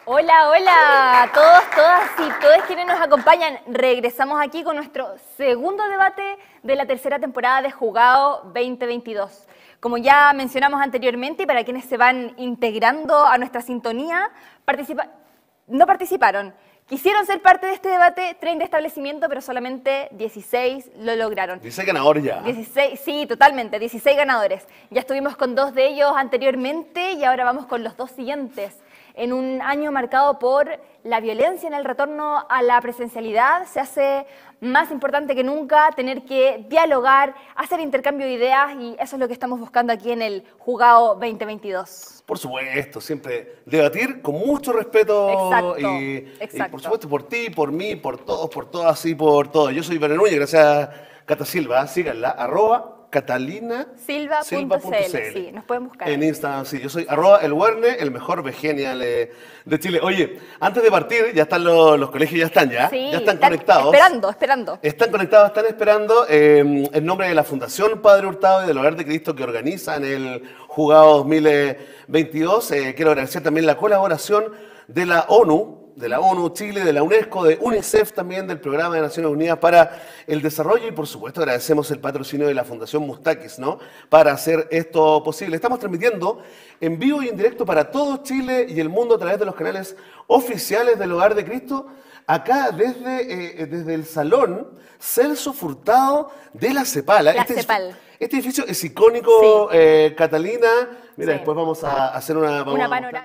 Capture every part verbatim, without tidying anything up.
Hola, hola a todos, todas y todos quienes nos acompañan. Regresamos aquí con nuestro segundo debate de la tercera temporada de Jugado veinte veintidós. Como ya mencionamos anteriormente, y para quienes se van integrando a nuestra sintonía, participa no participaron. Quisieron ser parte de este debate treinta establecimientos, pero solamente dieciséis lo lograron. dieciséis ganadores ya. dieciséis, sí, totalmente, dieciséis ganadores. Ya estuvimos con dos de ellos anteriormente y ahora vamos con los dos siguientes. En un año marcado por la violencia en el retorno a la presencialidad, se hace más importante que nunca tener que dialogar, hacer intercambio de ideas, y eso es lo que estamos buscando aquí en el Jugado veinte veintidós. Por supuesto, siempre debatir con mucho respeto. Exacto, y, exacto. y por supuesto por ti, por mí, por todos, por todas y por todos. Yo soy Verne Núñez, gracias Cata Silva, síganla, arroba Catalina Silva punto c l, sí, nos pueden buscar. En Instagram, sí, yo soy arroba el Werne, el mejor Vegenial eh, de Chile. Oye, antes de partir, ya están los, los colegios, ya están ya, sí, ya están, están conectados. Esperando, esperando. Están conectados, están esperando, eh, en nombre de la Fundación Padre Hurtado y del Hogar de Cristo que organizan el Jugado dos mil veintidós. Eh, quiero agradecer también la colaboración de la ONU, de la ONU, Chile, de la UNESCO, de UNICEF también, del Programa de Naciones Unidas para el Desarrollo, y por supuesto agradecemos el patrocinio de la Fundación Mustakis, ¿no?, para hacer esto posible. Estamos transmitiendo en vivo y en directo para todo Chile y el mundo a través de los canales oficiales del Hogar de Cristo, acá desde, eh, desde el Salón Celso Furtado de la Cepala. La este, Cepal. Este edificio es icónico, Sí. eh, Catalina. Mira, Sí. después vamos a hacer una... Vamos Una a- panorámica.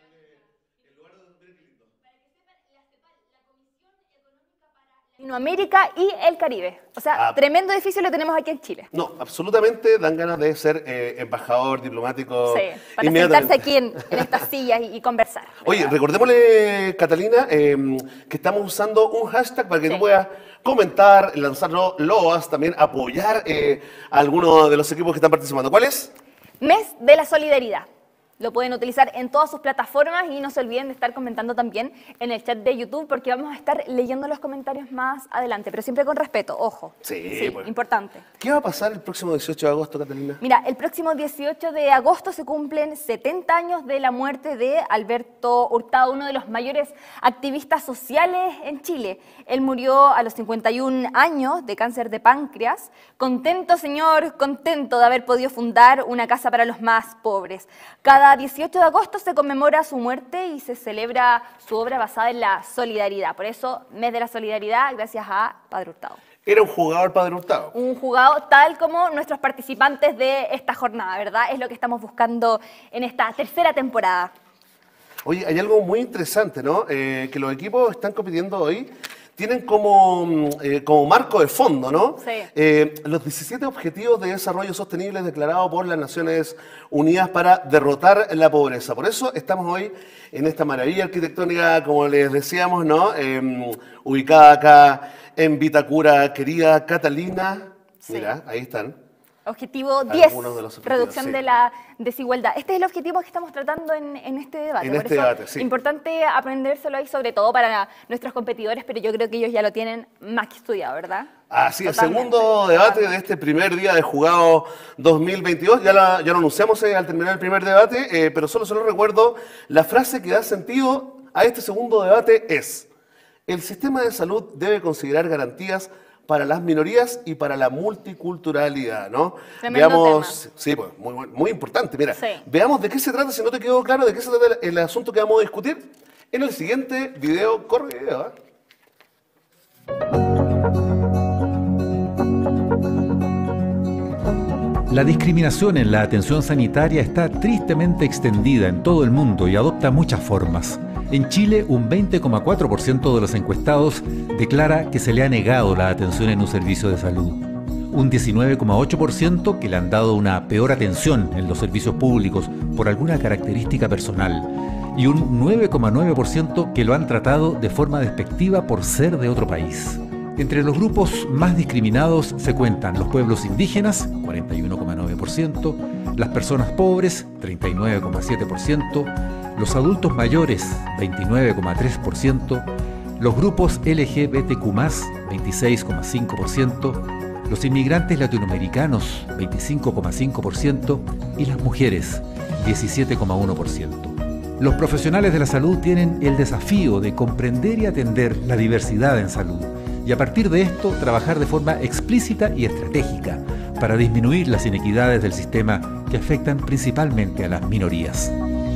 Latinoamérica y el Caribe. O sea, Ah. tremendo edificio lo tenemos aquí en Chile. No, absolutamente dan ganas de ser eh, embajador, diplomático. Sí, para inmediatamente. sentarse aquí en, en estas sillas y, y conversar. Oye, recordémosle, Catalina, eh, que estamos usando un hashtag para que Sí. tú puedas comentar, lanzar lo- loas, también apoyar eh, a alguno de los equipos que están participando. ¿Cuál es? Mes de la Solidaridad. Lo pueden utilizar en todas sus plataformas y no se olviden de estar comentando también en el chat de YouTube, porque vamos a estar leyendo los comentarios más adelante, pero siempre con respeto, ojo. Sí, pues. Importante. ¿Qué va a pasar el próximo dieciocho de agosto, Catalina? Mira, el próximo dieciocho de agosto se cumplen setenta años de la muerte de Alberto Hurtado, uno de los mayores activistas sociales en Chile. Él murió a los cincuenta y un años de cáncer de páncreas. Contento, señor, contento de haber podido fundar una casa para los más pobres. Cada dieciocho de agosto se conmemora su muerte y se celebra su obra basada en la solidaridad. Por eso, Mes de la Solidaridad, gracias a Padre Hurtado. Era un jugador Padre Hurtado. Un jugado tal como nuestros participantes de esta jornada, ¿verdad? Es lo que estamos buscando en esta tercera temporada. Oye, hay algo muy interesante, ¿no? Eh, que los equipos están compitiendo hoy tienen como, mm, eh, como marco de fondo, ¿no? Sí. Eh, los diecisiete Objetivos de Desarrollo Sostenible declarados por las Naciones Unidas para derrotar la pobreza. Por eso estamos hoy en esta maravilla arquitectónica, como les decíamos, ¿no? Eh, ubicada acá en Vitacura, querida Catalina. Sí. Mira, ahí están. Objetivo diez, Algunos de los objetivos, reducción sí. de la desigualdad. Este es el objetivo que estamos tratando en, en este debate. En Por este eso, debate, sí. importante aprendérselo ahí, sobre todo para nuestros competidores, pero yo creo que ellos ya lo tienen más que estudiado, ¿verdad? Así, el Totalmente, segundo debate totalmente. de este primer día de Jugado dos mil veintidós. Ya, la- ya lo anunciamos eh, al terminar el primer debate, eh, pero solo solo recuerdo la frase que da sentido a este segundo debate es: el sistema de salud debe considerar garantías para las minorías y para la multiculturalidad, ¿no? Tremendo Veamos, sí, pues, muy, buen- muy importante. Mira, Sí. veamos de qué se trata, si no te quedó claro de qué se trata el, el asunto que vamos a discutir en el siguiente video. Corre video, ¿eh? La discriminación en la atención sanitaria está tristemente extendida en todo el mundo y adopta muchas formas. En Chile, un veinte coma cuatro por ciento de los encuestados declara que se le ha negado la atención en un servicio de salud. Un diecinueve coma ocho por ciento que le han dado una peor atención en los servicios públicos por alguna característica personal. Y un nueve coma nueve por ciento que lo han tratado de forma despectiva por ser de otro país. Entre los grupos más discriminados se cuentan los pueblos indígenas, cuarenta y uno coma nueve por ciento, las personas pobres, treinta y nueve coma siete por ciento, los adultos mayores, veintinueve coma tres por ciento, los grupos L G B T Q más, veintiséis coma cinco por ciento, los inmigrantes latinoamericanos, veinticinco coma cinco por ciento, y las mujeres, diecisiete coma uno por ciento. Los profesionales de la salud tienen el desafío de comprender y atender la diversidad en salud y a partir de esto trabajar de forma explícita y estratégica para disminuir las inequidades del sistema que afectan principalmente a las minorías.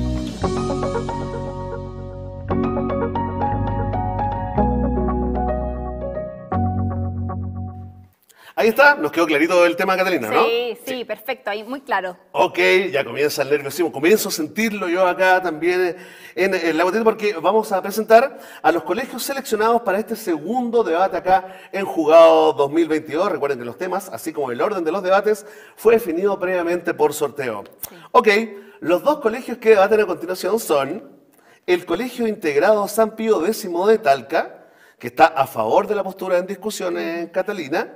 Ahí está, nos quedó clarito el tema, Catalina, ¿no? Sí, sí, perfecto, ahí muy claro. Ok, ya comienza el nerviosismo. Comienzo a sentirlo yo acá también en, en la botella porque vamos a presentar a los colegios seleccionados para este segundo debate acá en Jugado dos mil veintidós. Recuerden que los temas, así como el orden de los debates, fue definido previamente por sorteo. Sí. Ok, los dos colegios que debaten a continuación son el Colegio Integrado San Pío X de Talca, que está a favor de la postura en discusión en Catalina,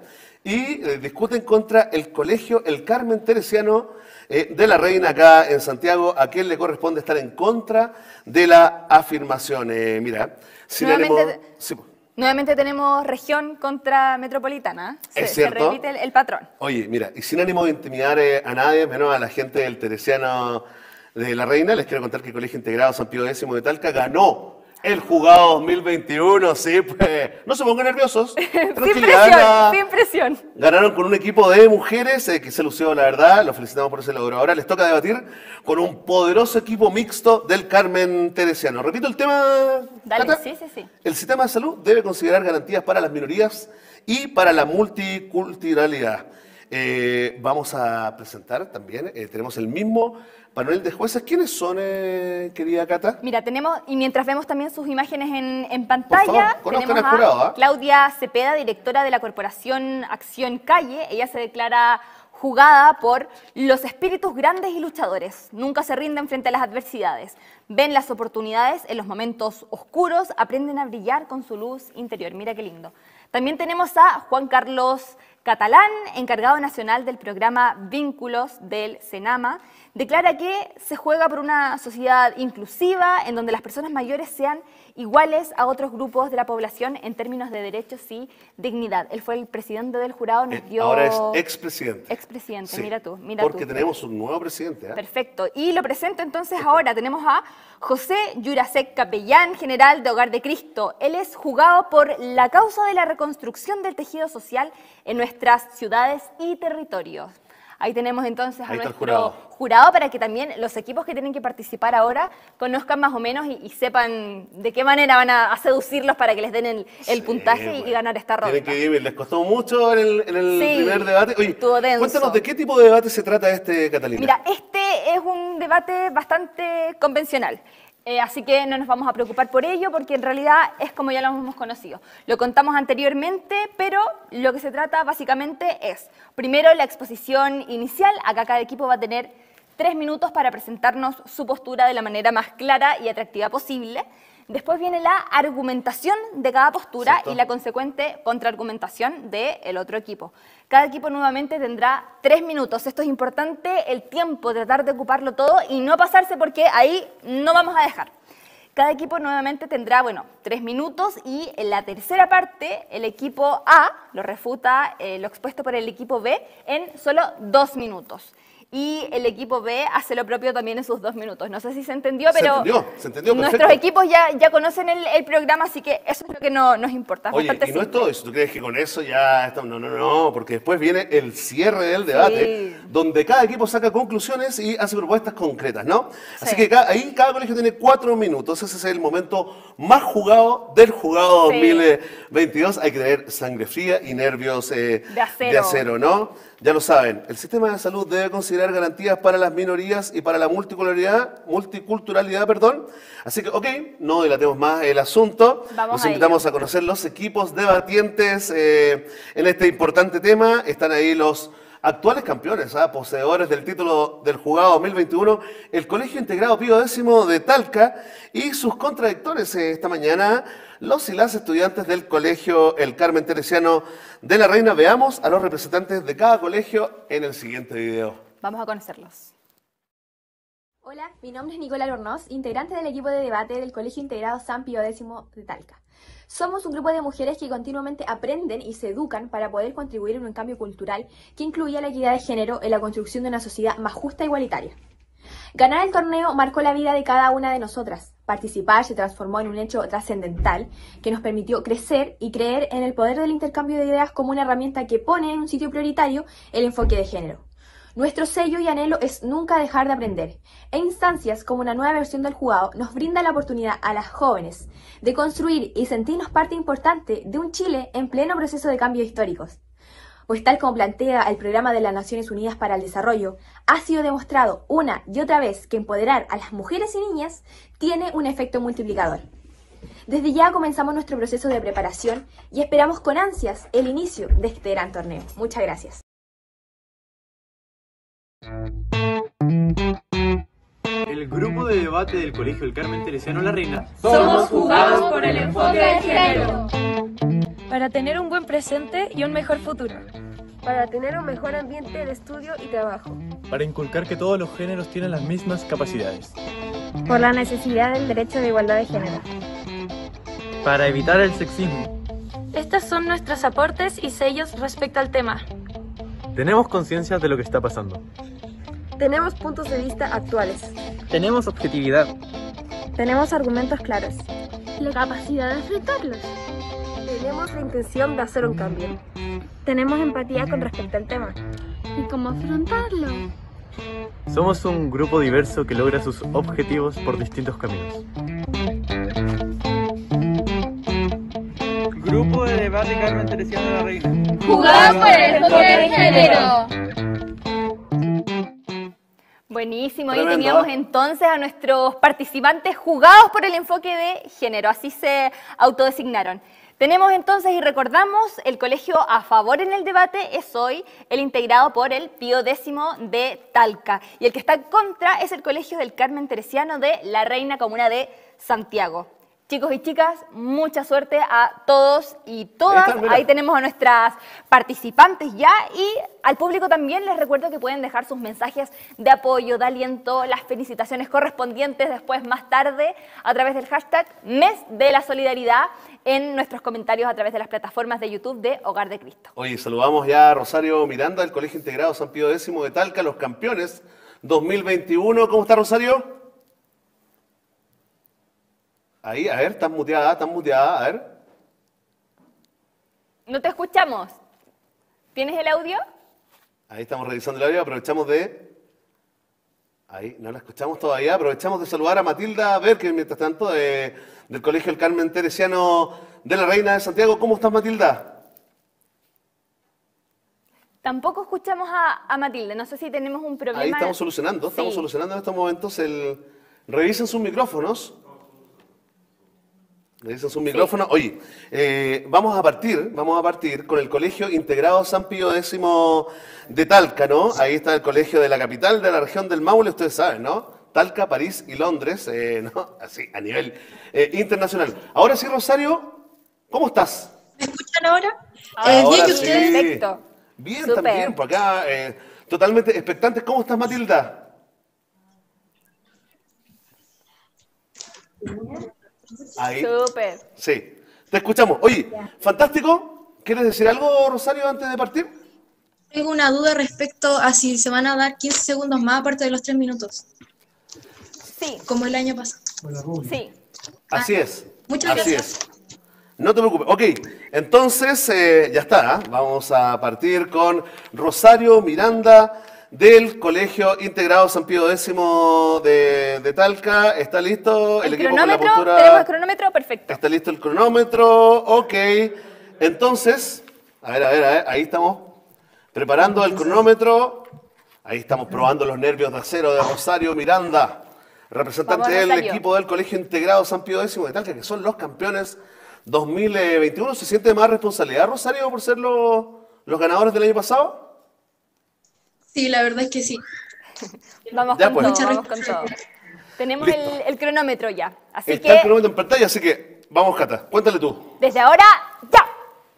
y eh, discuten contra el Colegio El Carmen Teresiano eh, de la Reina acá en Santiago, a quien le corresponde estar en contra de la afirmación. Eh, mira, si nuevamente, tenemos, sí. nuevamente tenemos región contra metropolitana. Se, es cierto. Se repite el, el patrón. Oye, mira, y sin ánimo de intimidar eh, a nadie, menos a la gente del Teresiano de la Reina, les quiero contar que el Colegio Integrado San Pío X de Talca ganó el Jugado dos mil veintiuno, sí, pues no se pongan nerviosos. Sin presión, la, sin presión. Ganaron con un equipo de mujeres eh, que se lució, la verdad, los felicitamos por ese logro. Ahora les toca debatir con un poderoso equipo mixto del Carmen Teresiano. Repito el tema, Dale, Cata. sí, sí, sí. El sistema de salud debe considerar garantías para las minorías y para la multiculturalidad. Eh, vamos a presentar también, eh, tenemos el mismo panel de jueces. ¿Quiénes son, eh, querida Cata? Mira, tenemos, y mientras vemos también sus imágenes en, en pantalla, favor, tenemos a jurado, ¿eh? Claudia Cepeda, directora de la Corporación Acción Calle. Ella se declara jugada por los espíritus grandes y luchadores. Nunca se rinden frente a las adversidades. Ven las oportunidades en los momentos oscuros, aprenden a brillar con su luz interior. Mira qué lindo. También tenemos a Juan Carlos Catalán, encargado nacional del programa Vínculos del Senama. Declara que se juega por una sociedad inclusiva en donde las personas mayores sean iguales a otros grupos de la población en términos de derechos y dignidad. Él fue el presidente del jurado, nos dio... Ahora es expresidente. Expresidente, sí, mira tú, mira porque tú. tenemos un nuevo presidente. ¿eh? Perfecto. Y lo presento entonces ahora. Tenemos a José Yurasek Capellán, general de Hogar de Cristo. Él es jugado por la causa de la reconstrucción del tejido social en nuestras ciudades y territorios. Ahí tenemos entonces a Ahí nuestro jurado. jurado para que también los equipos que tienen que participar ahora conozcan más o menos y, y sepan de qué manera van a, a seducirlos para que les den el, el sí, puntaje bueno. y, y ganar esta ronda. Tienen que ir, les costó mucho en el, en el sí, primer debate. Oye, cuéntanos de qué tipo de debate se trata este, Catalina. Mira, este es un debate bastante convencional. Eh, así que no nos vamos a preocupar por ello porque en realidad es como ya lo hemos conocido. Lo contamos anteriormente, pero lo que se trata básicamente es, primero la exposición inicial. Acá cada equipo va a tener tres minutos para presentarnos su postura de la manera más clara y atractiva posible. Después viene la argumentación de cada postura ¿Cierto? y la consecuente contraargumentación del otro equipo. Cada equipo nuevamente tendrá tres minutos. Esto es importante, el tiempo, tratar de ocuparlo todo y no pasarse porque ahí no vamos a dejar. Cada equipo nuevamente tendrá, bueno, tres minutos y en la tercera parte el equipo A lo refuta eh, lo expuesto por el equipo B en solo dos minutos. Y el equipo B hace lo propio también en sus dos minutos. No sé si se entendió, pero se entendió, se entendió, nuestros equipos ya, ya conocen el, el programa, así que eso es lo que no, nos importa. Oye, y no simple. es todo eso. ¿Tú crees que con eso ya estamos? No, no, no, porque después viene el cierre del debate, sí. donde cada equipo saca conclusiones y hace propuestas concretas, ¿no? Sí. Así que cada, ahí cada colegio tiene cuatro minutos. Ese es el momento más jugado del jugado sí. dos mil veintidós. Hay que tener sangre fría y nervios eh, de, acero. de acero, ¿no? Ya lo saben, el sistema de salud debe considerar garantías para las minorías y para la multiculturalidad, multiculturalidad, perdón. Así que, ok, no dilatemos más el asunto. Vamos Los invitamos a, a conocer los equipos debatientes eh, en este importante tema. Están ahí los actuales campeones, ¿eh? poseedores del título del Jugado dos mil veintiuno, el Colegio Integrado Pío X de Talca y sus contradictores eh, esta mañana, los y las estudiantes del Colegio El Carmen Teresiano de la Reina. Veamos a los representantes de cada colegio en el siguiente video. Vamos a conocerlos. Hola, mi nombre es Nicola Lornoz, integrante del equipo de debate del Colegio Integrado San Pío X de Talca. Somos un grupo de mujeres que continuamente aprenden y se educan para poder contribuir en un cambio cultural que incluya la equidad de género en la construcción de una sociedad más justa e igualitaria. Ganar el torneo marcó la vida de cada una de nosotras. Participar se transformó en un hecho trascendental que nos permitió crecer y creer en el poder del intercambio de ideas como una herramienta que pone en un sitio prioritario el enfoque de género. Nuestro sello y anhelo es nunca dejar de aprender, e instancias como una nueva versión del jugado nos brinda la oportunidad a las jóvenes de construir y sentirnos parte importante de un Chile en pleno proceso de cambios históricos. Pues tal como plantea el Programa de las Naciones Unidas para el Desarrollo, ha sido demostrado una y otra vez que empoderar a las mujeres y niñas tiene un efecto multiplicador. Desde ya comenzamos nuestro proceso de preparación y esperamos con ansias el inicio de este gran torneo. Muchas gracias. El grupo de debate del Colegio del Carmen Teresiano La Reina. Somos jugados por el enfoque de género. Para tener un buen presente y un mejor futuro. Para tener un mejor ambiente de estudio y trabajo. Para inculcar que todos los géneros tienen las mismas capacidades. Por la necesidad del derecho de igualdad de género. Para evitar el sexismo. Estos son nuestros aportes y sellos respecto al tema. Tenemos conciencia de lo que está pasando. Tenemos puntos de vista actuales. Tenemos objetividad. Tenemos argumentos claros. La capacidad de enfrentarlos. Tenemos la intención de hacer un cambio. Tenemos empatía con respecto al tema. ¿Y cómo afrontarlo? Somos un grupo diverso que logra sus objetivos por distintos caminos. Grupo de debate Carmen Teresiano La Reina. Jugados por el enfoque de género. Buenísimo, Tremendo. Ahí teníamos entonces a nuestros participantes jugados por el enfoque de género, así se autodesignaron. Tenemos entonces y recordamos el colegio a favor en el debate es hoy el integrado por el Pío X de Talca y el que está en contra es el colegio del Carmen Teresiano de La Reina, comuna de Santiago. Chicos y chicas, mucha suerte a todos y todas. Ahí, está, Ahí tenemos a nuestras participantes ya y al público también les recuerdo que pueden dejar sus mensajes de apoyo, de aliento, las felicitaciones correspondientes después más tarde a través del hashtag Mes de la Solidaridad en nuestros comentarios a través de las plataformas de YouTube de Hogar de Cristo. Oye, saludamos ya a Rosario Miranda del Colegio Integrado San Pío X de Talca, los campeones dos mil veintiuno. ¿Cómo está, Rosario? Ahí, a ver, estás muteada, estás muteada, a ver. No te escuchamos. ¿Tienes el audio? Ahí estamos revisando el audio, aprovechamos de... Ahí, no la escuchamos todavía, aprovechamos de saludar a Matilda Berker, mientras tanto, de, del Colegio El Carmen Teresiano de La Reina de Santiago. ¿Cómo estás, Matilda? Tampoco escuchamos a, a Matilde, no sé si tenemos un problema. Ahí estamos solucionando, estamos Sí. solucionando en estos momentos el... Revisen sus micrófonos. Revisen sus micrófonos. Oye, eh, vamos a partir, vamos a partir con el Colegio Integrado San Pío X de Talca, ¿no? Ahí está el colegio de la capital de la región del Maule, ustedes saben, ¿no? Talca, París y Londres, eh, ¿no? Así, a nivel eh, internacional. Ahora sí, Rosario, ¿cómo estás? ¿Me escuchan ahora? Ahora Eh, bien, sí. ¿y ustedes? Perfecto. Bien, Súper. también, por acá, eh, totalmente expectantes. ¿Cómo estás, Matilda? Ahí. Súper. Sí, te escuchamos. Oye, fantástico. ¿Quieres decir algo, Rosario, antes de partir? Tengo una duda respecto a si se van a dar quince segundos más aparte de los tres minutos, Sí, como el año pasado. sí. Así es. Muchas Así gracias. es. No te preocupes. Ok, entonces eh, ya está. ¿eh? Vamos a partir con Rosario Miranda del Colegio Integrado San Pío X de, de Talca. ¿Está listo el, El equipo con la cronómetro, postura? tenemos el cronómetro, perfecto. Está listo el cronómetro. Ok. Entonces, a ver, a ver, a ver. Ahí estamos preparando el cronómetro. Ahí estamos probando los nervios de acero de Rosario Miranda, representante Vamos, del Rosario. equipo del Colegio Integrado San Pío X de Talca, que son los campeones dos mil veintiuno. ¿Se siente más responsabilidad, Rosario, por ser los, los ganadores del año pasado? Sí, la verdad es que sí. Vamos Ya, con pues. todo, Mucha vamos con todo. Tenemos Listo. el, el cronómetro ya. Así Está el que, cronómetro en pantalla, así que vamos, Cata, cuéntale tú. desde ahora, ya.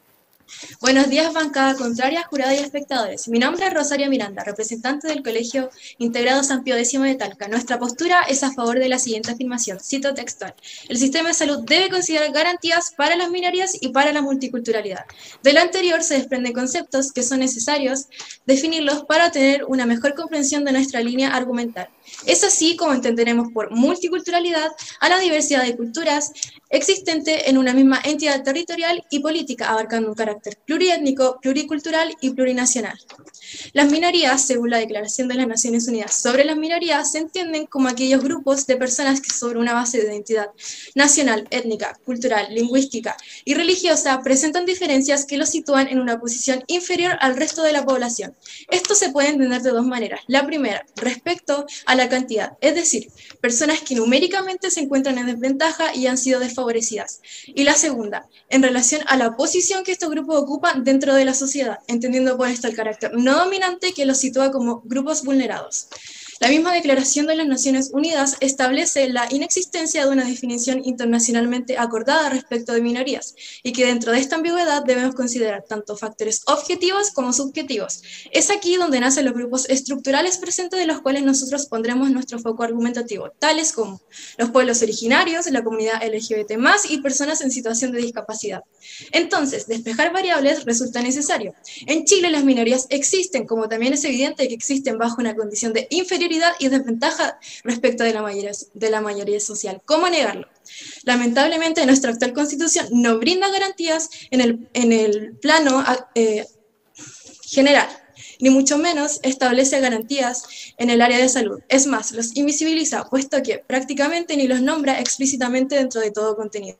Buenos días, bancada contraria, jurada y espectadores. Mi nombre es Rosario Miranda, representante del Colegio Integrado San Pío X de Talca. Nuestra postura es a favor de la siguiente afirmación, cito textual. El sistema de salud debe considerar garantías para las minorías y para la multiculturalidad. De lo anterior se desprenden conceptos que son necesarios definirlos para tener una mejor comprensión de nuestra línea argumental. Es así como entenderemos por multiculturalidad a la diversidad de culturas existente en una misma entidad territorial y política, abarcando un carácter pluriétnico, pluricultural y plurinacional. Las minorías, según la Declaración de las Naciones Unidas sobre las minorías, se entienden como aquellos grupos de personas que sobre una base de identidad nacional, étnica, cultural, lingüística y religiosa presentan diferencias que los sitúan en una posición inferior al resto de la población. Esto se puede entender de dos maneras. La primera, respecto a la cantidad, es decir, personas que numéricamente se encuentran en desventaja y han sido desfavorecidas. Y la segunda, en relación a la posición que estos grupos ocupan dentro de la sociedad, entendiendo por esto el carácter no dominante que los sitúa como grupos vulnerados. La misma Declaración de las Naciones Unidas establece la inexistencia de una definición internacionalmente acordada respecto de minorías y que dentro de esta ambigüedad debemos considerar tanto factores objetivos como subjetivos. Es aquí donde nacen los grupos estructurales presentes de los cuales nosotros pondremos nuestro foco argumentativo, tales como los pueblos originarios, la comunidad L G B T más, y personas en situación de discapacidad. Entonces, despejar variables resulta necesario. En Chile las minorías existen, como también es evidente que existen bajo una condición de inferioridad y desventaja respecto de la mayoría, de la mayoría social. ¿Cómo negarlo? Lamentablemente, nuestra actual Constitución no brinda garantías en el, en el plano eh, general, ni mucho menos establece garantías en el área de salud. Es más, los invisibiliza, puesto que prácticamente ni los nombra explícitamente dentro de todo contenido.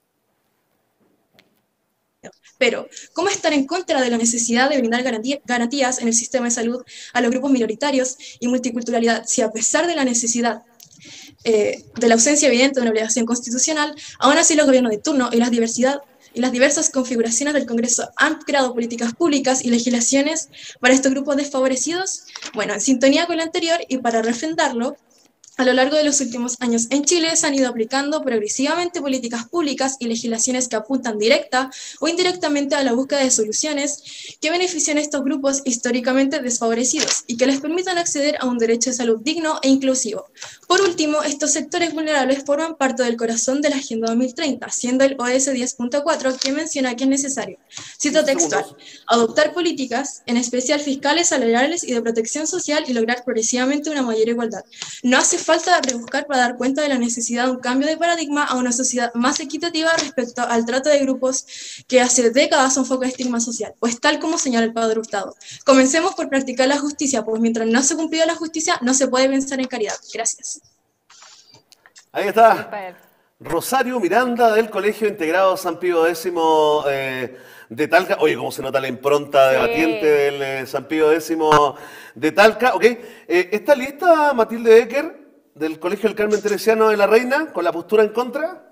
Pero, ¿cómo estar en contra de la necesidad de brindar garantías en el sistema de salud a los grupos minoritarios y multiculturalidad si a pesar de la necesidad eh, de la ausencia evidente de una obligación constitucional, aún así los gobiernos de turno y las, diversidad, y las diversas configuraciones del Congreso han creado políticas públicas y legislaciones para estos grupos desfavorecidos? Bueno, en sintonía con lo anterior y para refrendarlo, a lo largo de los últimos años en Chile se han ido aplicando progresivamente políticas públicas y legislaciones que apuntan directa o indirectamente a la búsqueda de soluciones que beneficien a estos grupos históricamente desfavorecidos y que les permitan acceder a un derecho de salud digno e inclusivo. Por último, estos sectores vulnerables forman parte del corazón de la Agenda dos mil treinta, siendo el O S diez punto cuatro que menciona que es necesario, cito textual, adoptar políticas, en especial fiscales, salariales y de protección social y lograr progresivamente una mayor igualdad. No hace falta rebuscar para dar cuenta de la necesidad de un cambio de paradigma a una sociedad más equitativa respecto al trato de grupos que hace décadas son foco de estigma social, pues tal como señala el Padre Hurtado. Comencemos por practicar la justicia, pues mientras no se cumplió la justicia, no se puede pensar en caridad. Gracias. Ahí está. Rosario Miranda del Colegio Integrado San Pío X eh, de Talca. Oye, cómo se nota la impronta Sí. debatiente del eh, San Pío X de Talca. Ok, eh, ¿está lista Matilde Becker del Colegio del Carmen Teresiano de la Reina con la postura en contra?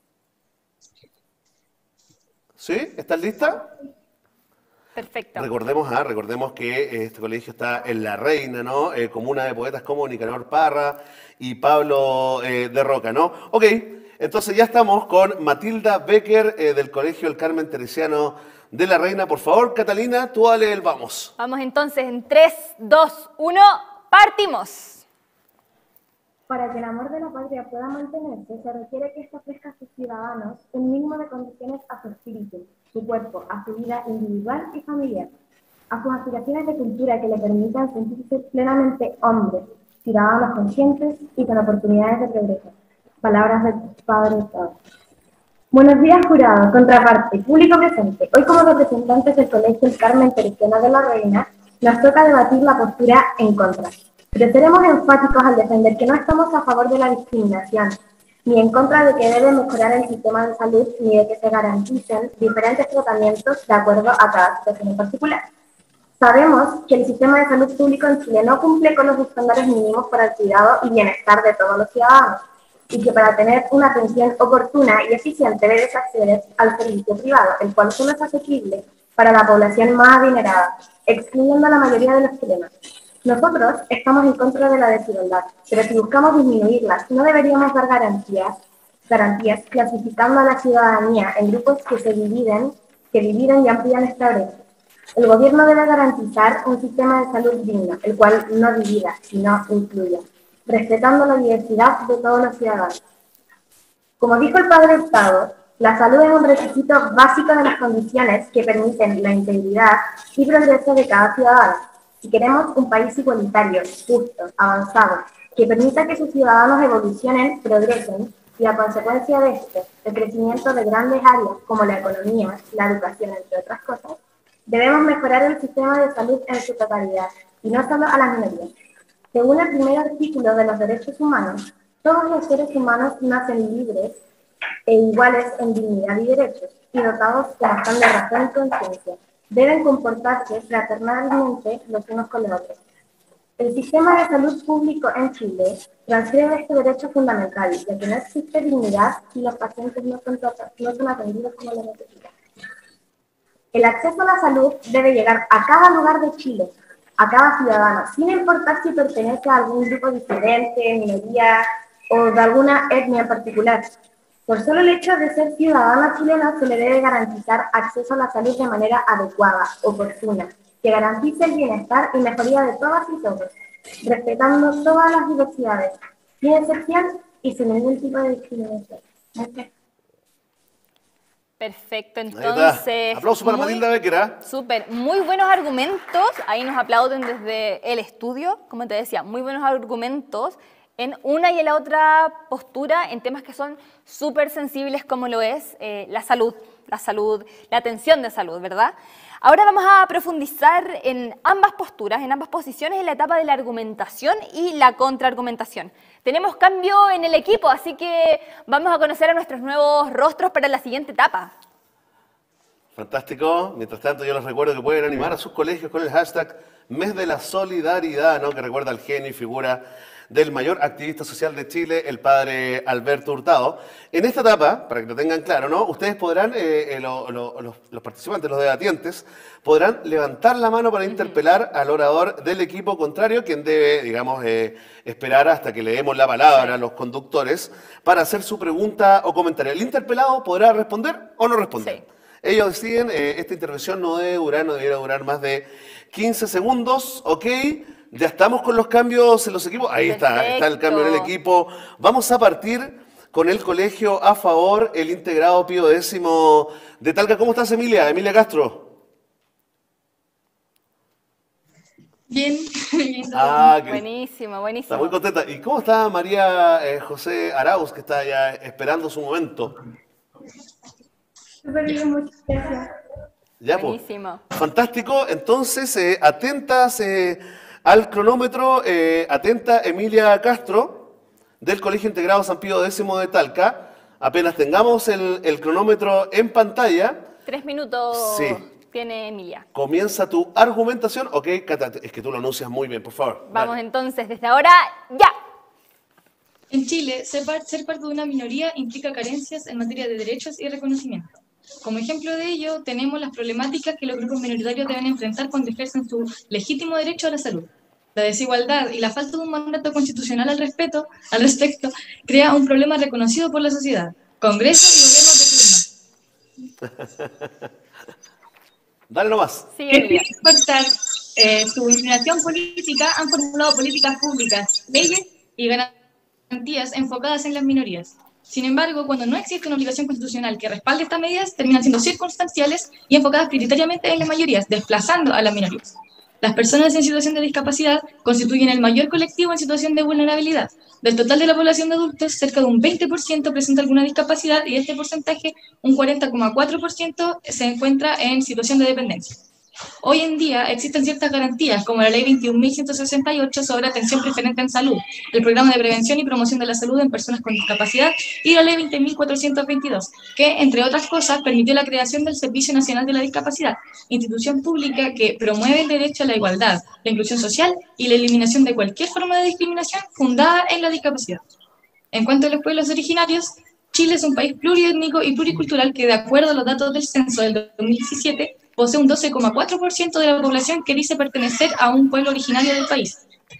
¿Sí? ¿Estás lista? Perfecto. Recordemos, ah, recordemos que este colegio está en La Reina, ¿no? Eh, comuna de poetas como Nicanor Parra y Pablo eh, de Roca, ¿no? Ok, entonces ya estamos con Matilda Becker eh, del Colegio del Carmen Teresiano de la Reina. Por favor, Catalina, tú dale el vamos. Vamos entonces en tres, dos, uno, partimos. Para que el amor de la patria pueda mantenerse, se requiere que ésta ofrezca a sus ciudadanos un mínimo de condiciones a su espíritu, su cuerpo, a su vida individual y familiar, a sus aspiraciones de cultura que le permitan sentirse plenamente hombres, ciudadanos conscientes y con oportunidades de progreso. Palabras del Padre Hurtado. Buenos días, jurado, contraparte, público presente. Hoy, como representantes del Colegio El Carmen Teresiano de la Reina, nos toca debatir la postura en contra. Pero seremos enfáticos al defender que no estamos a favor de la discriminación, ni en contra de que debe mejorar el sistema de salud, ni de que se garanticen diferentes tratamientos de acuerdo a cada situación en particular. Sabemos que el sistema de salud público en Chile no cumple con los estándares mínimos para el cuidado y bienestar de todos los ciudadanos, y que para tener una atención oportuna y eficiente debes acceder al servicio privado, el cual solo es asequible para la población más adinerada, excluyendo a la mayoría de los chilenos. Nosotros estamos en contra de la desigualdad, pero si buscamos disminuirlas, no deberíamos dar garantías, garantías clasificando a la ciudadanía en grupos que se dividen que dividen y amplían esta brecha. El gobierno debe garantizar un sistema de salud digno, el cual no divida, sino incluya, respetando la diversidad de todos los ciudadanos. Como dijo el padre Hurtado, la salud es un requisito básico de las condiciones que permiten la integridad y progreso de cada ciudadano. Si queremos un país igualitario, justo, avanzado, que permita que sus ciudadanos evolucionen, progresen, y a consecuencia de esto, el crecimiento de grandes áreas como la economía, la educación, entre otras cosas, debemos mejorar el sistema de salud en su totalidad, y no solo a las minorías. Según el primer artículo de los derechos humanos, todos los seres humanos nacen libres e iguales en dignidad y derechos, y dotados de razón de razón y conciencia. Deben comportarse fraternalmente los unos con los otros. El sistema de salud público en Chile transgrede este derecho fundamental, ya que no existe dignidad si los pacientes no son, no son atendidos como lo necesitan. El acceso a la salud debe llegar a cada lugar de Chile, a cada ciudadano, sin importar si pertenece a algún grupo disidente, minoría o de alguna etnia en particular. Por solo el hecho de ser ciudadano chileno se le debe garantizar acceso a la salud de manera adecuada, oportuna, que garantice el bienestar y mejoría de todas y todos, respetando todas las diversidades, sin excepción y sin ningún tipo de discriminación. Okay. Perfecto, entonces... Aplauso para Matilda Becker. Súper, muy buenos argumentos, ahí nos aplauden desde el estudio, como te decía, muy buenos argumentos en una y en la otra postura en temas que son súper sensibles como lo es eh, la salud, la salud, la atención de salud, ¿verdad? Ahora vamos a profundizar en ambas posturas, en ambas posiciones, en la etapa de la argumentación y la contraargumentación. Tenemos cambio en el equipo, así que vamos a conocer a nuestros nuevos rostros para la siguiente etapa. Fantástico. Mientras tanto, yo les recuerdo que pueden animar a sus colegios con el hashtag Mes de la Solidaridad, ¿no? Que recuerda al genio y figura del mayor activista social de Chile, el padre Alberto Hurtado. En esta etapa, para que lo tengan claro, ¿no? Ustedes podrán, eh, eh, lo, lo, los, los participantes, los debatientes, podrán levantar la mano para interpelar al orador del equipo contrario, quien debe, digamos, eh, esperar hasta que le demos la palabra a los conductores para hacer su pregunta o comentario. El interpelado podrá responder o no responder. Sí. Ellos deciden, eh, esta intervención no debe durar, no debiera durar más de quince segundos, ¿ok? Ya estamos con los cambios en los equipos. Ahí está, Perfecto. está el cambio en el equipo. Vamos a partir con el colegio a favor, el integrado Pío Décimo de Talca. ¿Cómo estás, Emilia? Emilia Castro. Bien. Ah, que buenísimo, buenísimo. Está muy contenta. ¿Y cómo está María eh, José Arauz, que está ya esperando su momento? Súper bien, muchas gracias. Ya, buenísimo. Pues. Fantástico. Entonces, eh, atentas... Eh, al cronómetro, eh, atenta Emilia Castro, del Colegio Integrado San Pío Décimo de Talca. Apenas tengamos el, el cronómetro en pantalla. Tres minutos sí. tiene Emilia. Comienza tu argumentación. Ok, Cata, es que tú lo anuncias muy bien, por favor. Vamos dale. Entonces, desde ahora, ya. En Chile, ser, par ser parte de una minoría implica carencias en materia de derechos y reconocimiento. Como ejemplo de ello, tenemos las problemáticas que los grupos minoritarios deben enfrentar cuando ejercen su legítimo derecho a la salud. La desigualdad y la falta de un mandato constitucional al, respeto, al respecto crea un problema reconocido por la sociedad, Congreso y gobierno de turno. Dale nomás. Sí, Sin importar eh, su inclinación política, han formulado políticas públicas, leyes y garantías enfocadas en las minorías. Sin embargo, cuando no existe una obligación constitucional que respalde estas medidas, terminan siendo circunstanciales y enfocadas prioritariamente en las mayorías, desplazando a las minorías. Las personas en situación de discapacidad constituyen el mayor colectivo en situación de vulnerabilidad. Del total de la población de adultos, cerca de un veinte por ciento presenta alguna discapacidad y de este porcentaje, un cuarenta coma cuatro por ciento se encuentra en situación de dependencia. Hoy en día existen ciertas garantías, como la Ley veintiún mil ciento sesenta y ocho sobre atención preferente en salud, el Programa de Prevención y Promoción de la Salud en Personas con Discapacidad y la Ley veinte mil cuatrocientos veintidós, que, entre otras cosas, permitió la creación del Servicio Nacional de la Discapacidad, institución pública que promueve el derecho a la igualdad, la inclusión social y la eliminación de cualquier forma de discriminación fundada en la discapacidad. En cuanto a los pueblos originarios, Chile es un país pluriétnico y pluricultural que, de acuerdo a los datos del censo del dos mil diecisiete, posee un doce coma cuatro por ciento de la población que dice pertenecer a un pueblo originario del país.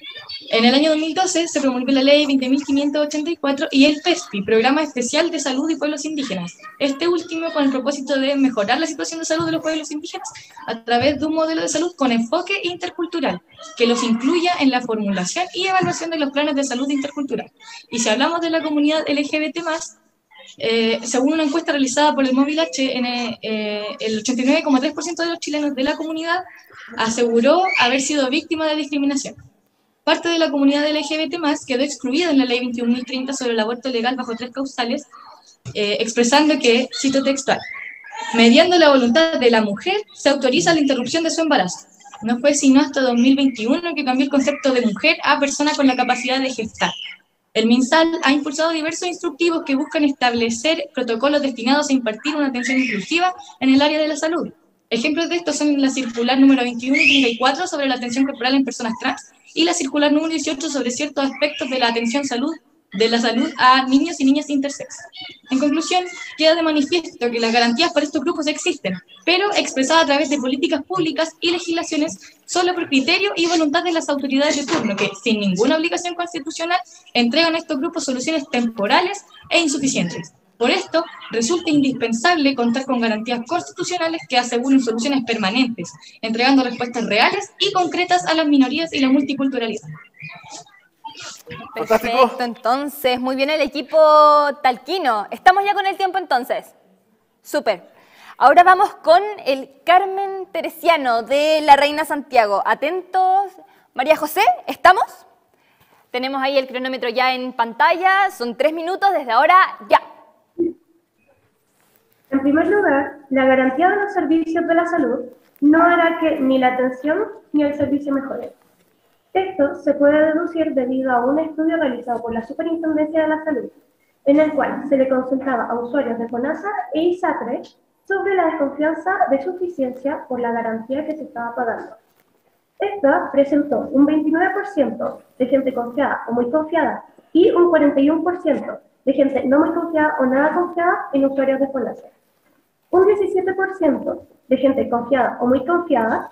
En el año dos mil doce se promulgó la ley veinte mil quinientos ochenta y cuatro y el PESPI, Programa Especial de Salud y Pueblos Indígenas. Este último con el propósito de mejorar la situación de salud de los pueblos indígenas a través de un modelo de salud con enfoque intercultural, que los incluya en la formulación y evaluación de los planes de salud intercultural. Y si hablamos de la comunidad L G B T más, eh, según una encuesta realizada por el Móvil H, en, eh, el ochenta y nueve coma tres por ciento de los chilenos de la comunidad aseguró haber sido víctima de discriminación. Parte de la comunidad L G B T más, quedó excluida en la ley veintiún mil treinta sobre el aborto legal bajo tres causales, eh, expresando que, cito textual, mediando la voluntad de la mujer, se autoriza la interrupción de su embarazo. No fue sino hasta dos mil veintiuno que cambió el concepto de mujer a persona con la capacidad de gestar. El MinSal ha impulsado diversos instructivos que buscan establecer protocolos destinados a impartir una atención inclusiva en el área de la salud. Ejemplos de esto son la circular número veintiuno y treinta y cuatro sobre la atención corporal en personas trans y la circular número dieciocho sobre ciertos aspectos de la atención salud, de la salud a niños y niñas intersex. En conclusión, queda de manifiesto que las garantías para estos grupos existen, pero expresadas a través de políticas públicas y legislaciones solo por criterio y voluntad de las autoridades de turno, que, sin ninguna obligación constitucional, entregan a estos grupos soluciones temporales e insuficientes. Por esto, resulta indispensable contar con garantías constitucionales que aseguren soluciones permanentes, entregando respuestas reales y concretas a las minorías y la multiculturalidad. Perfecto, entonces, muy bien el equipo talquino. ¿Estamos ya con el tiempo entonces? Súper. Ahora vamos con el Carmen Teresiano de la Reina Santiago. Atentos. María José, ¿estamos? Tenemos ahí el cronómetro ya en pantalla. Son tres minutos desde ahora ya. En primer lugar, la garantía de los servicios de la salud no hará que ni la atención ni el servicio mejoren. Esto se puede deducir debido a un estudio realizado por la Superintendencia de la Salud, en el cual se le consultaba a usuarios de FONASA e ISAPRE sobre la desconfianza de suficiencia por la garantía que se estaba pagando. Esta presentó un veintinueve por ciento de gente confiada o muy confiada y un cuarenta y uno por ciento de gente no muy confiada o nada confiada en usuarios de FONASA. Un diecisiete por ciento de gente confiada o muy confiada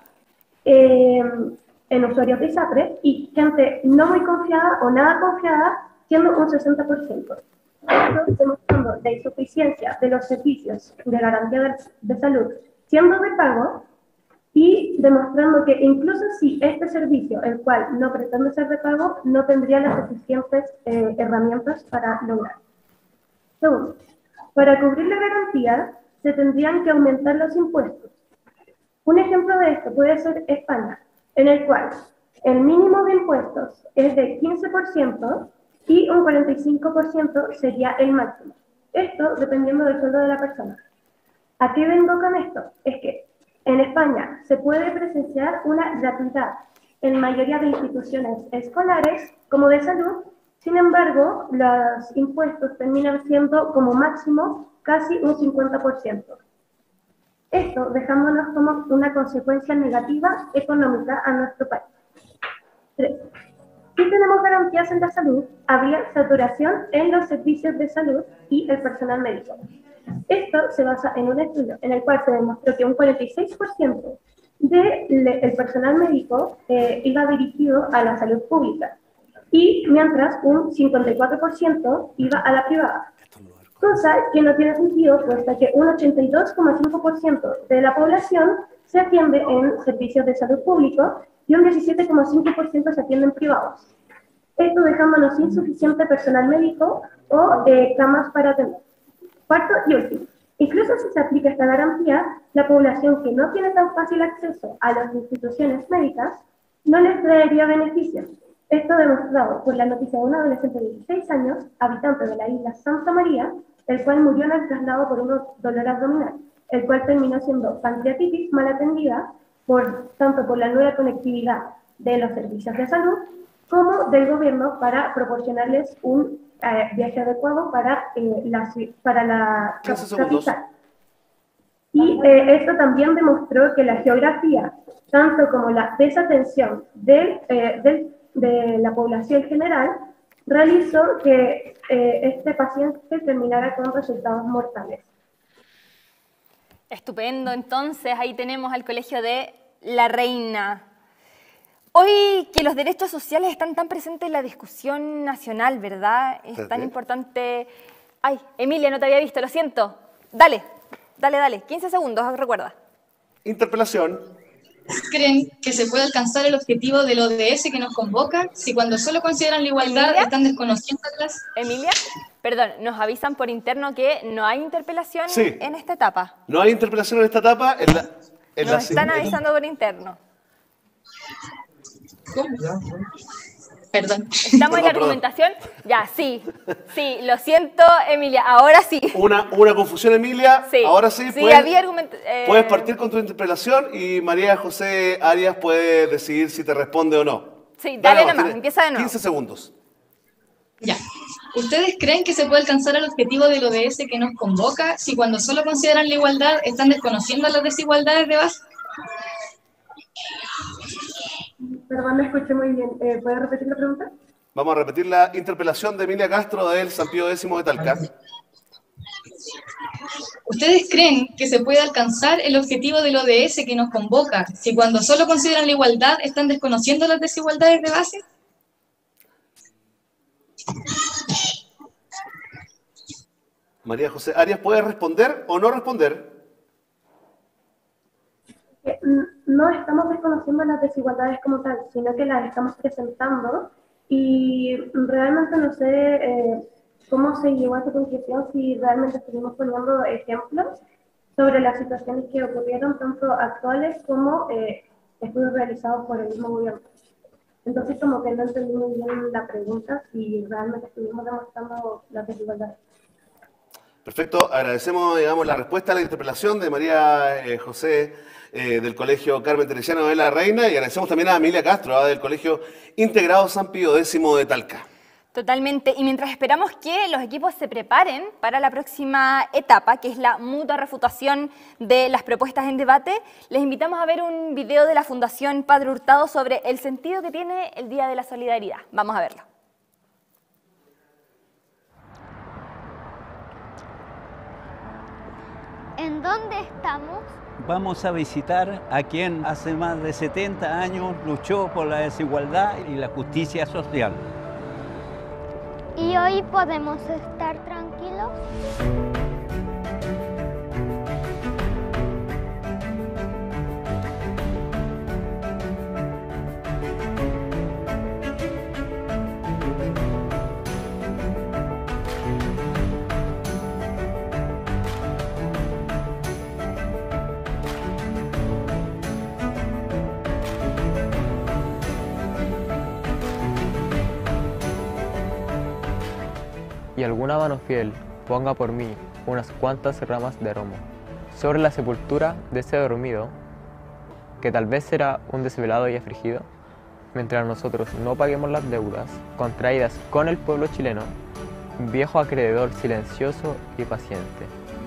eh, en usuarios de ISAPRE y gente no muy confiada o nada confiada, siendo un sesenta por ciento. Esto demostrando la insuficiencia de los servicios de garantía de, de salud siendo de pago y demostrando que incluso si este servicio, el cual no pretende ser de pago, no tendría las suficientes eh, herramientas para lograr. Segundo, para cubrir la garantía, se tendrían que aumentar los impuestos. Un ejemplo de esto puede ser España, en el cual el mínimo de impuestos es de quince por ciento y un cuarenta y cinco por ciento sería el máximo. Esto dependiendo del sueldo de la persona. ¿A qué vengo con esto? Es que en España se puede presenciar una gratuidad en mayoría de instituciones escolares como de salud. Sin embargo, los impuestos terminan siendo como máximo casi un cincuenta por ciento. Esto dejándonos como una consecuencia negativa económica a nuestro país. tres. Si tenemos garantías en la salud, habría saturación en los servicios de salud y el personal médico. Esto se basa en un estudio en el cual se demostró que un cuarenta y seis por ciento del personal médico eh, iba dirigido a la salud pública y mientras un cincuenta y cuatro por ciento iba a la privada. Cosa que no tiene sentido, puesto que un ochenta y dos coma cinco por ciento de la población se atiende en servicios de salud público y un diecisiete coma cinco por ciento se atiende en privados. Esto dejándonos sin suficiente personal médico o eh, camas para atender. Cuarto y último, incluso si se aplica esta garantía, la población que no tiene tan fácil acceso a las instituciones médicas no les traería beneficios. Esto demostrado por la noticia de un adolescente de dieciséis años, habitante de la isla Santa María, el cual murió en el traslado por un dolor abdominal, el cual terminó siendo pancreatitis mal atendida, por, tanto por la nueva conectividad de los servicios de salud, como del gobierno para proporcionarles un eh, viaje adecuado para, eh, la, para la capital. Y eh, esto también demostró que la geografía, tanto como la desatención del, eh, del de la población general, realizó que eh, este paciente terminara con resultados mortales. Estupendo, entonces ahí tenemos al Colegio de la Reina. Hoy que los derechos sociales están tan presentes en la discusión nacional, ¿verdad? Es tan importante... Ay, Emilia, no te había visto, lo siento. Dale, dale, dale. quince segundos, recuerda. Interpelación. ¿Creen que se puede alcanzar el objetivo del O D S que nos convoca si cuando solo consideran la igualdad ¿Emilia? están desconociéndolas? Emilia, perdón, nos avisan por interno que no hay interpelación Sí. en esta etapa. No hay interpelación en esta etapa. En la, en la Nos están si- avisando por interno. ¿Cómo? Perdón. ¿Estamos en la Perdón, perdón. argumentación? Ya, sí. Sí, lo siento, Emilia, ahora sí. Una, una confusión, Emilia. Sí. Ahora sí, Sí, puedes, había argumentación. puedes partir con tu interpelación y María José Arias puede decidir si te responde o no. Sí, dale nomás, tienes empieza de nuevo. quince segundos. Ya. ¿Ustedes creen que se puede alcanzar el objetivo del O D S que nos convoca si cuando solo consideran la igualdad están desconociendo las desigualdades de base? Perdón, me escuché muy bien. Eh, ¿Puedes repetir la pregunta? Vamos a repetir la interpelación de Emilia Castro del San Pío X de Talca. ¿Ustedes creen que se puede alcanzar el objetivo del O D S que nos convoca si cuando solo consideran la igualdad están desconociendo las desigualdades de base? María José Arias, ¿puede responder o no responder? Que, mm, no estamos desconociendo las desigualdades como tal, sino que las estamos presentando y realmente no sé eh, cómo se llegó a esa conclusión, si realmente estuvimos poniendo ejemplos sobre las situaciones que ocurrieron, tanto actuales como eh, estudios realizados por el mismo gobierno. Entonces, como que no entendí muy bien la pregunta si realmente estuvimos demostrando las desigualdades. Perfecto, agradecemos digamos, la respuesta a la interpelación de María eh, José eh, del Colegio Carmen Teresiano de la Reina y agradecemos también a Emilia Castro ah, del Colegio Integrado San Pío X de Talca. Totalmente. Y mientras esperamos que los equipos se preparen para la próxima etapa, que es la mutua refutación de las propuestas en debate, les invitamos a ver un video de la Fundación Padre Hurtado sobre el sentido que tiene el Día de la Solidaridad. Vamos a verlo. ¿En dónde estamos? Vamos a visitar a quien hace más de setenta años luchó por la desigualdad y la justicia social. ¿Y hoy podemos estar tranquilos? Y alguna mano fiel ponga por mí unas cuantas ramas de romo sobre la sepultura de ese dormido, que tal vez será un desvelado y afligido, mientras nosotros no paguemos las deudas contraídas con el pueblo chileno, un viejo acreedor silencioso y paciente.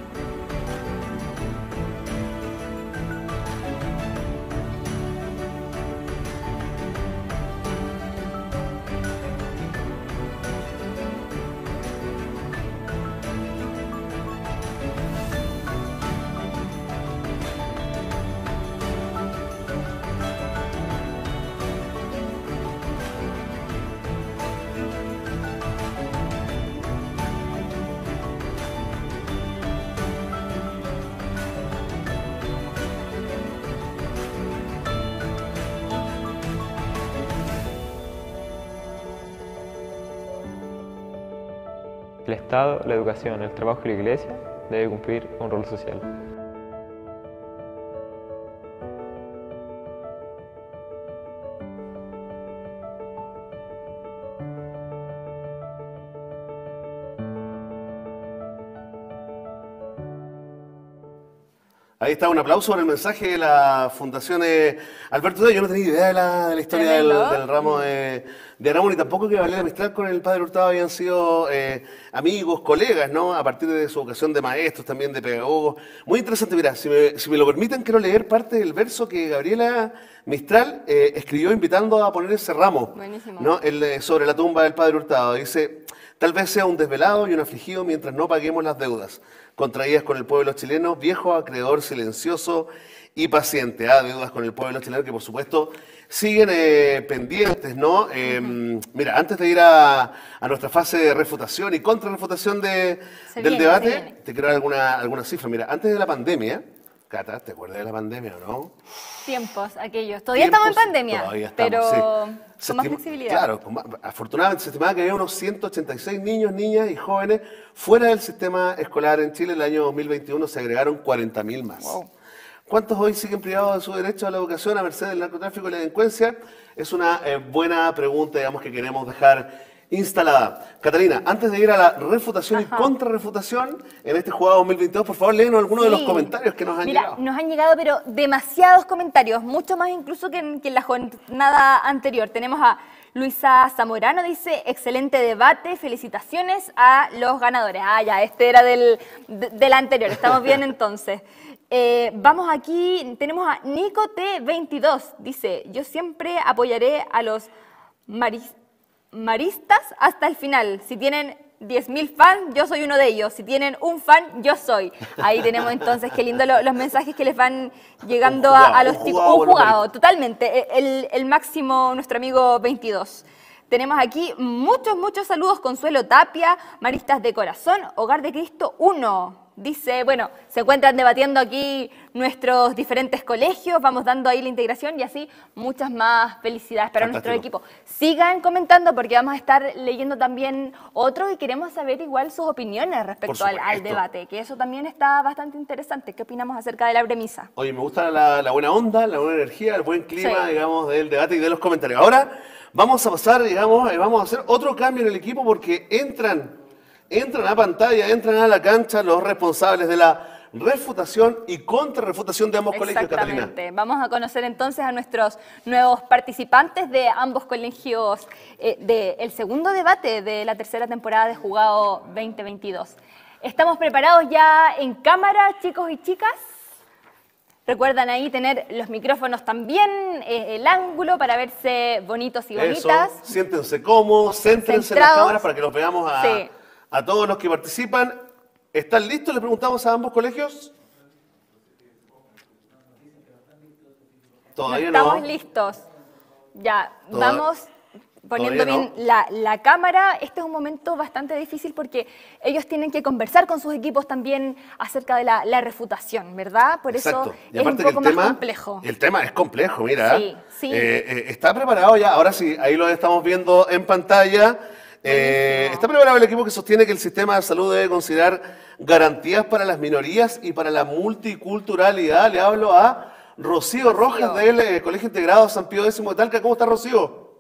El Estado, la educación, el trabajo y la Iglesia debe cumplir un rol social. Ahí está, un aplauso por el mensaje de la Fundación eh, Alberto Hurtado. Yo no tenía idea de la, de la historia del, del ramo de, de Aramo, ni tampoco que Valeria Mistral con el padre Hurtado habían sido eh, amigos, colegas, ¿no? A partir de su vocación de maestros, también de pedagogos. Muy interesante, mira, si me, si me lo permiten, quiero leer parte del verso que Gabriela Mistral eh, escribió invitando a poner ese ramo, Buenísimo. ¿no? El, eh, sobre la tumba del padre Hurtado. Dice: tal vez sea un desvelado y un afligido mientras no paguemos las deudas. contraídas con el pueblo chileno, viejo acreedor silencioso y paciente. Ah, deudas con el pueblo chileno que por supuesto siguen eh, pendientes, ¿no? Eh, uh-huh. Mira, antes de ir a, a nuestra fase de refutación y contrarrefutación de, del viene, debate, te quiero dar alguna, alguna cifra. Mira, antes de la pandemia, Cata, ¿te acuerdas de la pandemia o no? Tiempos, aquellos. Todavía Tiempos, estamos en pandemia, todavía estamos, pero sí. con más flexibilidad. Claro, con más, afortunadamente se estimaba que había unos ciento ochenta y seis niños, niñas y jóvenes fuera del sistema escolar en Chile. El año dos mil veintiuno se agregaron cuarenta mil más. Wow. ¿Cuántos hoy siguen privados de su derecho a la educación a merced del narcotráfico y la delincuencia? Es una eh, buena pregunta, digamos, que queremos dejar instalada. Catalina, antes de ir a la refutación Ajá. y contrarrefutación en este jugado dos mil veintidós, por favor, léenos algunos sí. de los comentarios que nos han Mira, llegado. Nos han llegado, pero demasiados comentarios, mucho más incluso que en, que en la jornada anterior. Tenemos a Luisa Zamorano, dice, excelente debate, felicitaciones a los ganadores. Ah, ya, este era del, de, del anterior, estamos bien entonces. Eh, vamos aquí, tenemos a Nico T veintidós, dice, yo siempre apoyaré a los maris, maristas hasta el final. Si tienen diez mil fans, yo soy uno de ellos. Si tienen un fan, yo soy. Ahí tenemos entonces, qué lindo lo, los mensajes que les van llegando jugado, a, a los tipos. Un jugado, totalmente. El, el máximo, nuestro amigo veintidós. Tenemos aquí muchos, muchos saludos. Consuelo Tapia, Maristas de Corazón, Hogar de Cristo uno. Dice, bueno, se encuentran debatiendo aquí nuestros diferentes colegios, vamos dando ahí la integración y así muchas más felicidades para Fantástico. Nuestro equipo. Sigan comentando porque vamos a estar leyendo también otros y queremos saber igual sus opiniones respecto al, al debate, que eso también está bastante interesante. ¿Qué opinamos acerca de la premisa? Oye, me gusta la, la buena onda, la buena energía, el buen clima, sí. digamos, del debate y de los comentarios. Ahora vamos a pasar, digamos, vamos a hacer otro cambio en el equipo porque entran... Entran a pantalla, entran a la cancha los responsables de la refutación y contrarrefutación de ambos colegios, Catalina. Exactamente. Vamos a conocer entonces a nuestros nuevos participantes de ambos colegios eh, del segundo debate de la tercera temporada de Jugado veinte veintidós. ¿Estamos preparados ya en cámara, chicos y chicas? Recuerdan ahí tener los micrófonos también, eh, el ángulo para verse bonitos y bonitas. Eso. Siéntense cómodos, céntrense en las cámaras para que los veamos a... Sí. A todos los que participan, ¿están listos? Le preguntamos a ambos colegios. Todavía no. Estamos no. listos. Ya, Toda... vamos poniendo bien no. la, la cámara. Este es un momento bastante difícil porque ellos tienen que conversar con sus equipos también acerca de la, la refutación, ¿verdad? Por Exacto. eso y es un poco más tema, complejo. El tema es complejo, mira. Sí, sí. Eh, eh, está preparado ya, ahora sí, ahí lo estamos viendo en pantalla. Eh, está preparado el equipo que sostiene que el sistema de salud debe considerar garantías para las minorías y para la multiculturalidad. Le hablo a Rocío, Rocío. Rojas del eh, Colegio Integrado San Pío X de Talca. ¿Cómo está, Rocío?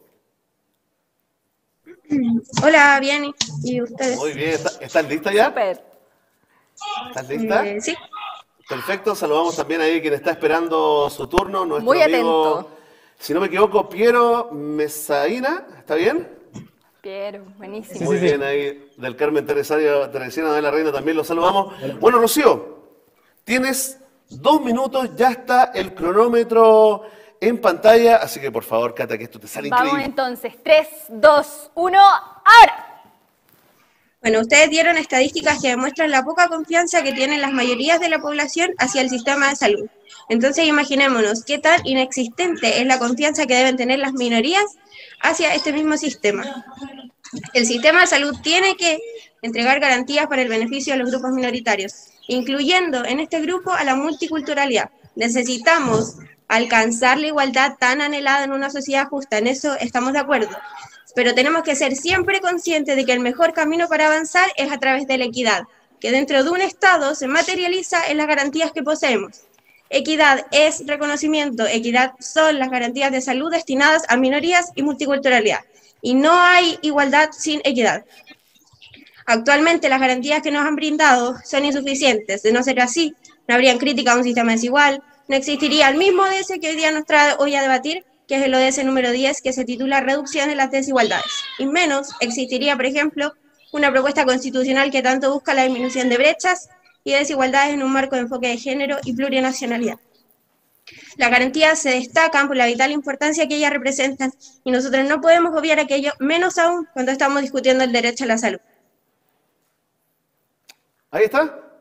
Hola, bien. ¿Y ustedes? Muy bien. ¿Están listas ya? Súper. ¿Estás lista? Eh, sí. Perfecto. Saludamos también ahí a quien está esperando su turno. Nuestro Muy amigo, atento. Si no me equivoco, Piero Mesaína. ¿Está bien? Piero, buenísimo. Sí, Muy sí, bien, sí. Ahí del Carmen Teresiana de la Reina también lo saludamos. Bueno, Rocío, tienes dos minutos, ya está el cronómetro en pantalla, así que por favor, Cata, que esto te sale Vamos increíble. Vamos entonces, tres, dos, uno, ¡ahora! Bueno, ustedes dieron estadísticas que demuestran la poca confianza que tienen las mayorías de la población hacia el sistema de salud. Entonces imaginémonos qué tan inexistente es la confianza que deben tener las minorías hacia este mismo sistema. El sistema de salud tiene que entregar garantías para el beneficio de los grupos minoritarios, incluyendo en este grupo a la multiculturalidad. Necesitamos alcanzar la igualdad tan anhelada en una sociedad justa, en eso estamos de acuerdo. Pero tenemos que ser siempre conscientes de que el mejor camino para avanzar es a través de la equidad, que dentro de un Estado se materializa en las garantías que poseemos. Equidad es reconocimiento, equidad son las garantías de salud destinadas a minorías y multiculturalidad. Y no hay igualdad sin equidad. Actualmente las garantías que nos han brindado son insuficientes. De no ser así, no habrían crítica a un sistema desigual, no existiría el mismo O D S que hoy día nos trae hoy a debatir, que es el O D S número diez, que se titula Reducción de las desigualdades. Y menos existiría, por ejemplo, una propuesta constitucional que tanto busca la disminución de brechas y desigualdades en un marco de enfoque de género y plurinacionalidad. Las garantías se destacan por la vital importancia que ellas representan y nosotros no podemos obviar aquello, menos aún cuando estamos discutiendo el derecho a la salud. Ahí está.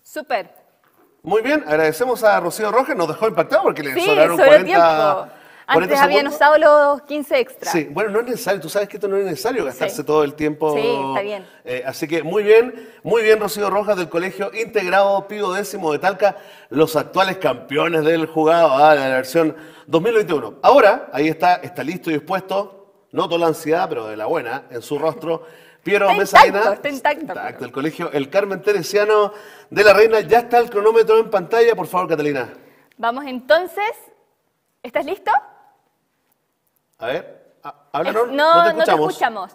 Súper. Muy bien, agradecemos a Rocío Rojas, nos dejó impactado porque le Sí, sobraron sobre cuarenta, tiempo. Antes cuarenta habían segundos. usado los quince extra. Sí, bueno, no es necesario, tú sabes que esto no es necesario gastarse Sí. todo el tiempo. Sí, está bien. Eh, así que muy bien, muy bien Rocío Rojas del Colegio Integrado Pío Décimo de Talca, los actuales campeones del jugado ah, de la versión dos mil veintiuno. Ahora, ahí está, está listo y dispuesto, noto la ansiedad, pero de la buena, en su rostro, Piero Está Mesaina. intacto, está intacto. Intacto, el Colegio El Carmen Teresiano de la Reina. Ya está el cronómetro en pantalla, por favor, Catalina. Vamos entonces. ¿Estás listo? A ver, ah, háblanos, Es- no, no, te no te escuchamos. escuchamos.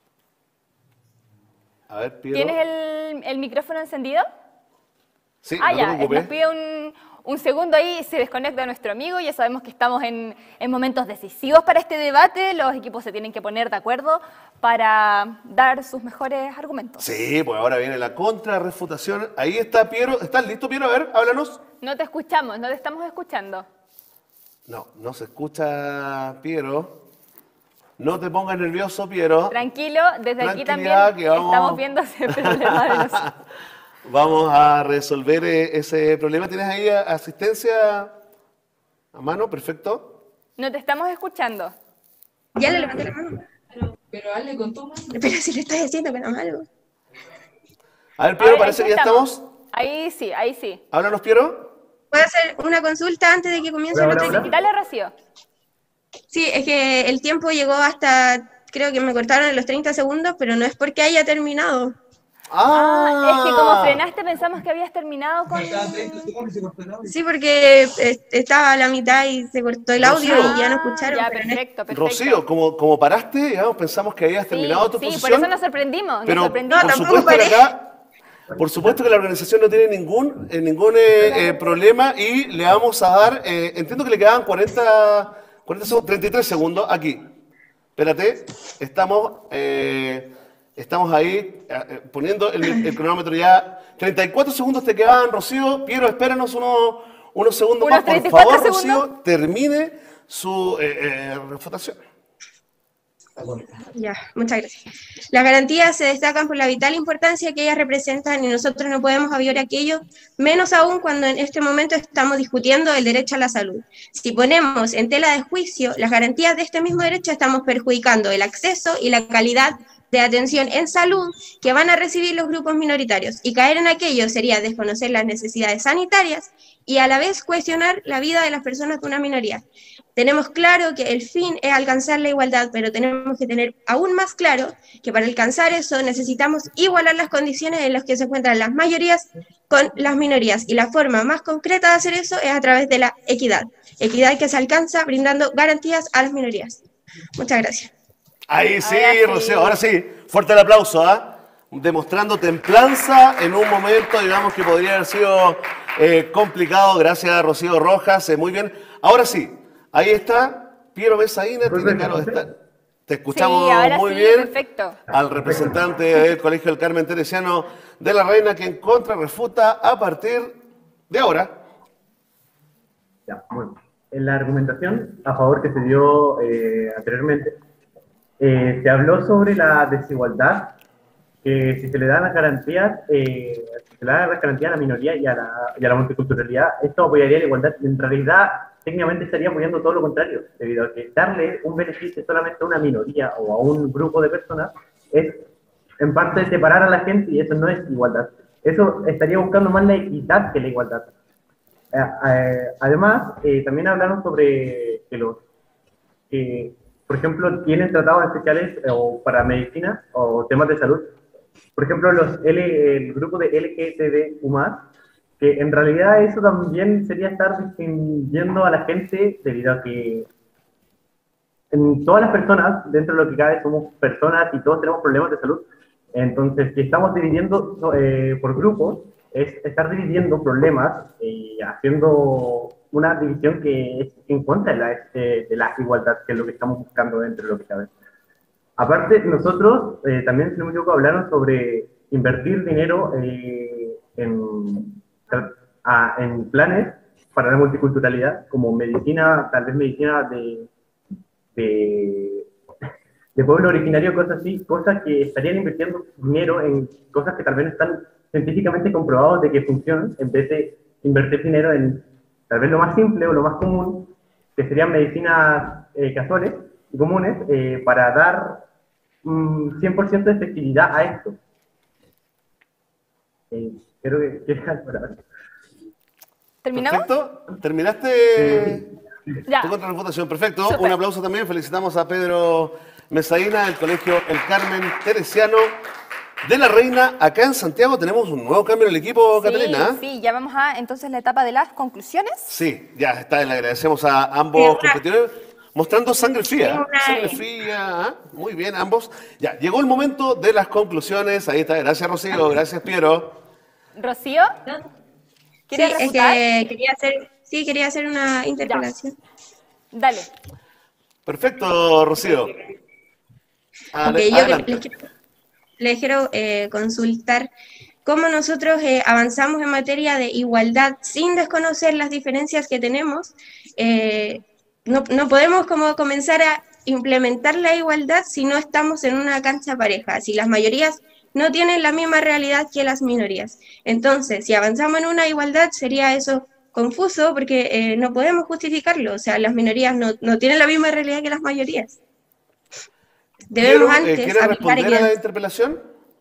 A ver, Piero. ¿Tienes el, el micrófono encendido? Sí, Ah, no te ya, preocupes. nos pide un, un segundo ahí, se desconecta nuestro amigo, ya sabemos que estamos en, en momentos decisivos para este debate, los equipos se tienen que poner de acuerdo para dar sus mejores argumentos. Sí, pues ahora viene la contrarrefutación. Ahí está Piero. ¿Estás listo, Piero? A ver, háblanos. No te escuchamos, no te estamos escuchando. No, no se escucha, Piero. No te pongas nervioso, Piero. Tranquilo, desde aquí también Tranquilidad, que vamos- estamos viendo ese problema de los... Vamos a resolver eh, ese problema. ¿Tienes ahí a- asistencia a mano? Perfecto. No te estamos escuchando. Ya le levanté la mano. Pero hazle con tu mano. Pero si le estás diciendo que no malo. A ver, Piero, Ahí parece que ya estamos. Ahí sí, ahí sí. Háblanos, Piero. ¿Puedo hacer una consulta antes de que comience Hola, el hola, otro? hola. Dale, Rocío. Sí, es que el tiempo llegó hasta, creo que me cortaron en los treinta segundos, pero no es porque haya terminado. Ah, es que como frenaste pensamos que habías terminado con... Sí, porque eh, estaba a la mitad y se cortó el audio Rocío. y ya no escucharon. Ya, pero no- perfecto, perfecto. Rocío, como, como paraste, digamos, pensamos que habías terminado tu sí, posición. por eso nos sorprendimos, Pero nos sorprendimos. por supuesto que acá, por supuesto que la organización no tiene ningún, eh, ningún eh, eh, problema y le vamos a dar, eh, entiendo que le quedaban cuarenta, cuarenta segundos, treinta y tres segundos aquí. Espérate, estamos, eh, estamos ahí eh, eh, poniendo el, el cronómetro ya. treinta y cuatro segundos te quedaban, Rocío. Piero, espéranos unos, unos segundos Unos más. Por treinta y cuatro favor, segundos. Rocío, termine su eh, eh, refutación. Ya, muchas gracias. Las garantías se destacan por la vital importancia que ellas representan y nosotros no podemos obviar aquello, menos aún cuando en este momento estamos discutiendo el derecho a la salud. Si ponemos en tela de juicio las garantías de este mismo derecho, estamos perjudicando el acceso y la calidad de atención en salud que van a recibir los grupos minoritarios. Y caer en aquello sería desconocer las necesidades sanitarias y a la vez cuestionar la vida de las personas de una minoría. Tenemos claro que el fin es alcanzar la igualdad, pero tenemos que tener aún más claro que para alcanzar eso necesitamos igualar las condiciones en las que se encuentran las mayorías con las minorías. Y la forma más concreta de hacer eso es a través de la equidad. Equidad que se alcanza brindando garantías a las minorías. Muchas gracias. Ahí sí, Ahora sí. Rocío, ahora sí. Fuerte el aplauso, ¿ah? Demostrando templanza en un momento, digamos, que podría haber sido eh, complicado. Gracias a Rocío Rojas, eh, muy bien. Ahora sí, ahí está Piero Mesaina, tiene claro, está- te escuchamos Sí, ahora muy sí, bien. perfecto. Al representante del Colegio del Carmen Teresiano de la Reina, que en contra refuta a partir de ahora. Ya, bueno. En la argumentación a favor que se dio eh, anteriormente, eh, se habló sobre la desigualdad, que si se le dan las garantías, eh, si se le dan las garantías a la minoría y a la, y a la multiculturalidad, esto apoyaría la igualdad. En realidad, técnicamente estaría apoyando todo lo contrario, debido a que darle un beneficio solamente a una minoría o a un grupo de personas es, en parte, separar a la gente y eso no es igualdad. Eso estaría buscando más la equidad que la igualdad. Eh, eh, además, eh, también hablaron sobre que los que, por ejemplo, tienen tratados especiales eh, o para medicina o temas de salud. Por ejemplo, los L, el grupo de L G B T Q más, que en realidad eso también sería estar distinguiendo a la gente debido a que en todas las personas, dentro de lo que cabe, somos personas y todos tenemos problemas de salud. Entonces, si estamos dividiendo eh, por grupos, es estar dividiendo problemas y haciendo una división que es en contra de la, de, de la igualdad, que es lo que estamos buscando dentro de lo que cabe. Aparte, nosotros eh, también, si no me equivoco, hablaron sobre invertir dinero eh, en, a, en planes para la multiculturalidad, como medicina, tal vez medicina de, de, de pueblo originario, cosas así, cosas que estarían invirtiendo dinero en cosas que tal vez no están científicamente comprobados de que funcionan, en vez de invertir dinero en tal vez lo más simple o lo más común, que serían medicinas eh, casuales y comunes, eh, para dar um, cien por ciento de efectividad a esto. Eh, creo que quieres algo. ¿Terminamos? Perfecto. ¿Terminaste Ya. tu contrarrefutación? Perfecto. Súper. Un aplauso también. Felicitamos a Pedro Mesaína del Colegio El Carmen Teresiano de la Reina. Acá en Santiago tenemos un nuevo cambio en el equipo, Sí, Catalina. sí, ya vamos a entonces la etapa de las conclusiones. Sí, ya está. Le agradecemos a ambos competidores mostrando sangre fría. Sangre fría. ¿ah? Muy bien, ambos. Ya, llegó el momento de las conclusiones. Ahí está. Gracias, Rocío. Gracias, Piero. Rocío, Sí, ¿quieres es refutar? que quería hacer, sí, quería hacer una interpelación. Dale. Perfecto, Rocío. Ok, Ale- yo adelante. les quiero, les quiero eh, consultar cómo nosotros eh, avanzamos en materia de igualdad sin desconocer las diferencias que tenemos. Eh, no, no podemos como comenzar a implementar la igualdad si no estamos en una cancha pareja, si las mayorías no tienen la misma realidad que las minorías. Entonces, si avanzamos en una igualdad, sería eso confuso porque eh, no podemos justificarlo. O sea, las minorías no, no tienen la misma realidad que las mayorías. Debemos Piero, eh, antes ¿quieres aplicar responder a la equidad. interpelación?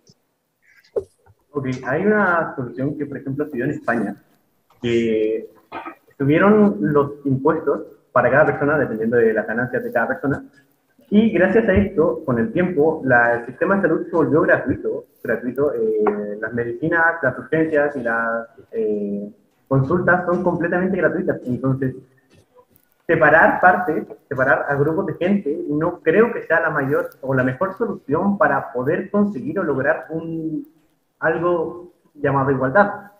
Ok, hay una solución que, por ejemplo, se dio en España, que subieron los impuestos para cada persona, dependiendo de las ganancias de cada persona, y gracias a esto, con el tiempo, la- el sistema de salud se volvió gratuito, gratuito, eh, las medicinas, las urgencias y las eh, consultas son completamente gratuitas, entonces separar partes, separar a grupos de gente, no creo que sea la mayor o la mejor solución para poder conseguir o lograr un, algo llamado igualdad.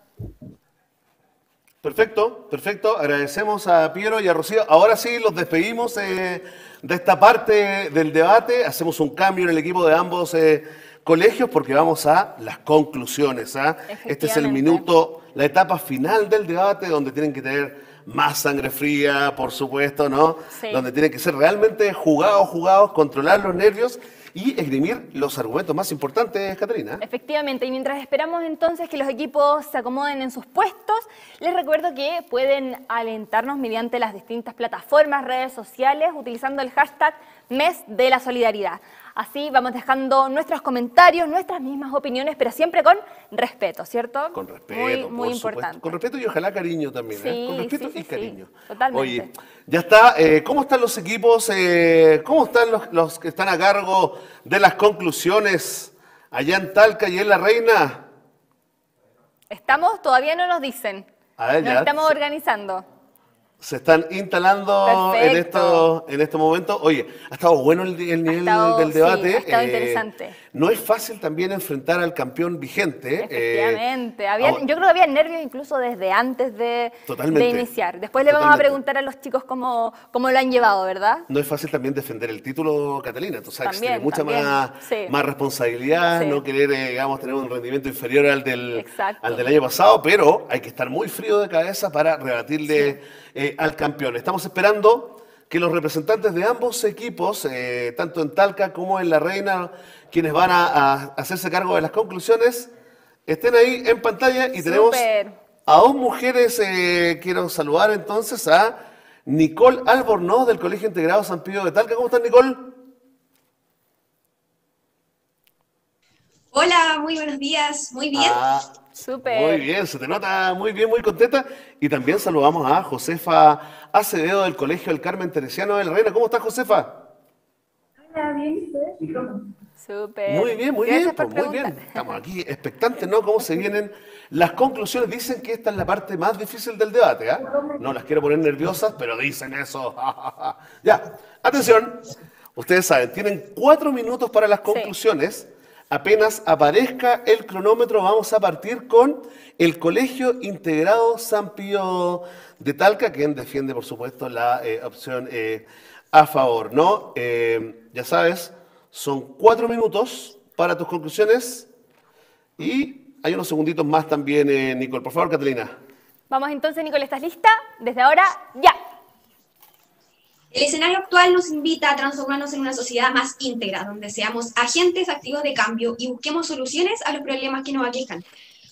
Perfecto, perfecto. Agradecemos a Piero y a Rocío. Ahora sí, los despedimos eh, de esta parte del debate. Hacemos un cambio en el equipo de ambos eh, colegios porque vamos a las conclusiones. ¿ah? Este es el minuto, la etapa final del debate donde tienen que tener más sangre fría, por supuesto, ¿no? Sí. Donde tienen que ser realmente jugados, jugados, controlar los nervios y esgrimir los argumentos más importantes, Catalina. Efectivamente, y mientras esperamos entonces que los equipos se acomoden en sus puestos, les recuerdo que pueden alentarnos mediante las distintas plataformas, redes sociales, utilizando el hashtag Mes de la Solidaridad. Así vamos dejando nuestros comentarios, nuestras mismas opiniones, pero siempre con respeto, ¿cierto? Con respeto, Muy, por muy supuesto. importante. Con respeto y ojalá cariño también, ¿eh? Sí, Con respeto sí, sí, y cariño. sí, totalmente. Oye, ya está. eh, ¿Cómo están los equipos? Eh, ¿Cómo están los, los que están a cargo de las conclusiones allá en Talca y en La Reina? ¿Estamos? Todavía no nos dicen. A ver, Nos ya. estamos organizando. Se están instalando en Perfecto. estos en estos momentos. Oye, ha estado bueno el, el nivel estado- del sí, debate. ha estado eh, interesante. No es fácil también enfrentar al campeón vigente. eh, Efectivamente. Habían- ahora- yo creo que había nervios incluso desde antes de, Totalmente. de iniciar. Después le vamos Totalmente. a preguntar a los chicos cómo, cómo lo han llevado, ¿verdad? No es fácil también defender el título, Catalina. Tú sabes que También, tiene mucha también. más, Sí. más responsabilidad, Sí. no querer, eh, digamos, tener un rendimiento inferior al del, Exacto. al del año pasado, pero hay que estar muy frío de cabeza para rebatirle eh, al campeón. Estamos esperando que los representantes de ambos equipos, eh, tanto en Talca como en La Reina, quienes van a, a hacerse cargo de las conclusiones, estén ahí en pantalla y tenemos Súper. a dos mujeres. eh, quiero saludar entonces a Nicole Albornoz del Colegio Integrado San Pío de Talca. ¿Cómo estás, Nicole? Hola, muy buenos días, muy bien. Ah, Súper. muy bien, se te nota muy bien, muy contenta. Y también saludamos a Josefa Acevedo del Colegio El Carmen Teresiano de La Reina. ¿Cómo estás, Josefa? Hola, bien, ¿ustedes? Súper. Muy bien, muy Gracias bien, por pues, muy bien. preguntar. Estamos aquí expectantes, ¿no? Cómo se vienen las conclusiones. Dicen que esta es la parte más difícil del debate, ¿ah? No las quiero poner nerviosas, pero dicen eso. Ya, atención. Ustedes saben, tienen cuatro minutos para las conclusiones. Apenas aparezca el cronómetro, vamos a partir con el Colegio Integrado San Pío de Talca, quien defiende, por supuesto, la eh, opción eh, a favor, ¿no? Eh, ya sabes, son cuatro minutos para tus conclusiones y hay unos segunditos más también, eh, Nicole. Por favor, Catalina. Vamos entonces, Nicole, ¿estás lista? Desde ahora, ya. El escenario actual nos invita a transformarnos en una sociedad más íntegra, donde seamos agentes activos de cambio y busquemos soluciones a los problemas que nos aquejan.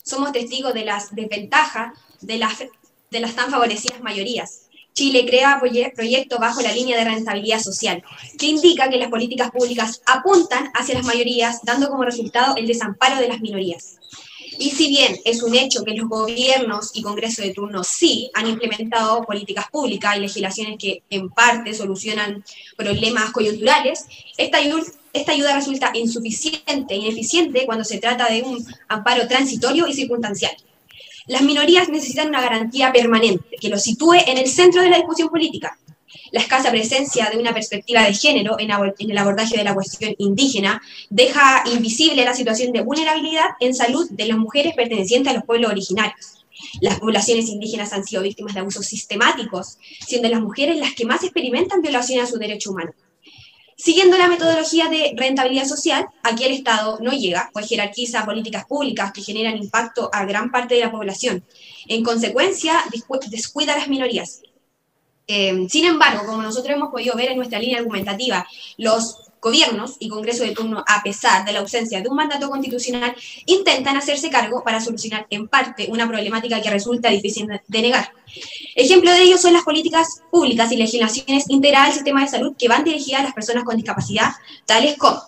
somos testigos de las desventajas de las, de las tan favorecidas mayorías. Chile crea proyectos bajo la línea de rentabilidad social, que indica que las políticas públicas apuntan hacia las mayorías, dando como resultado el desamparo de las minorías. Y si bien es un hecho que los gobiernos y congresos de turno sí han implementado políticas públicas y legislaciones que en parte solucionan problemas coyunturales, esta ayuda, esta ayuda resulta insuficiente e ineficiente cuando se trata de un amparo transitorio y circunstancial. Las minorías necesitan una garantía permanente que los sitúe en el centro de la discusión política. La escasa presencia de una perspectiva de género en el abordaje de la cuestión indígena deja invisible la situación de vulnerabilidad en salud de las mujeres pertenecientes a los pueblos originarios. Las poblaciones indígenas han sido víctimas de abusos sistemáticos, siendo las mujeres las que más experimentan violaciones a su derecho humano. Siguiendo la metodología de rentabilidad social, aquí el Estado no llega, pues jerarquiza políticas públicas que generan impacto a gran parte de la población. En consecuencia, descuida a las minorías. Eh, sin embargo, como nosotros hemos podido ver en nuestra línea argumentativa, los gobiernos y congresos de turno, a pesar de la ausencia de un mandato constitucional, intentan hacerse cargo para solucionar en parte una problemática que resulta difícil de negar. Ejemplo de ello son las políticas públicas y legislaciones integradas al sistema de salud que van dirigidas a las personas con discapacidad, tales como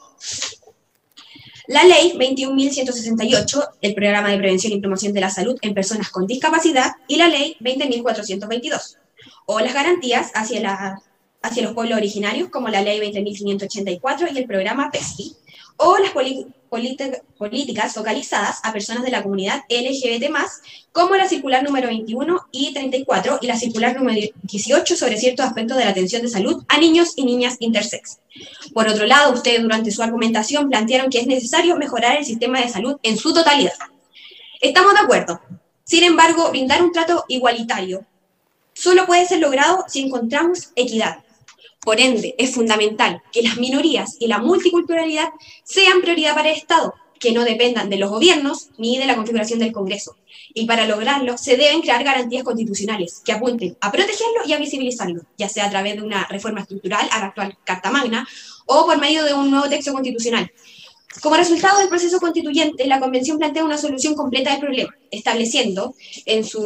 la Ley veintiún mil ciento sesenta y ocho, el Programa de Prevención y Promoción de la Salud en Personas con Discapacidad, y la Ley veinte mil cuatrocientos veintidós, o las garantías hacia, la, hacia los pueblos originarios, como la Ley veinte mil quinientos ochenta y cuatro y el Programa PESFI, o las políticas focalizadas a personas de la comunidad L G B T más, como la circular número veintiuno y treinta y cuatro y la circular número dieciocho sobre ciertos aspectos de la atención de salud a niños y niñas intersex. Por otro lado, ustedes durante su argumentación plantearon que es necesario mejorar el sistema de salud en su totalidad. Estamos de acuerdo. Sin embargo, brindar un trato igualitario solo puede ser logrado si encontramos equidad. Por ende, es fundamental que las minorías y la multiculturalidad sean prioridad para el Estado, que no dependan de los gobiernos ni de la configuración del Congreso. Y para lograrlo, se deben crear garantías constitucionales que apunten a protegerlo y a visibilizarlo, ya sea a través de una reforma estructural a la actual Carta Magna o por medio de un nuevo texto constitucional. Como resultado del proceso constituyente, la Convención plantea una solución completa del problema, estableciendo en su,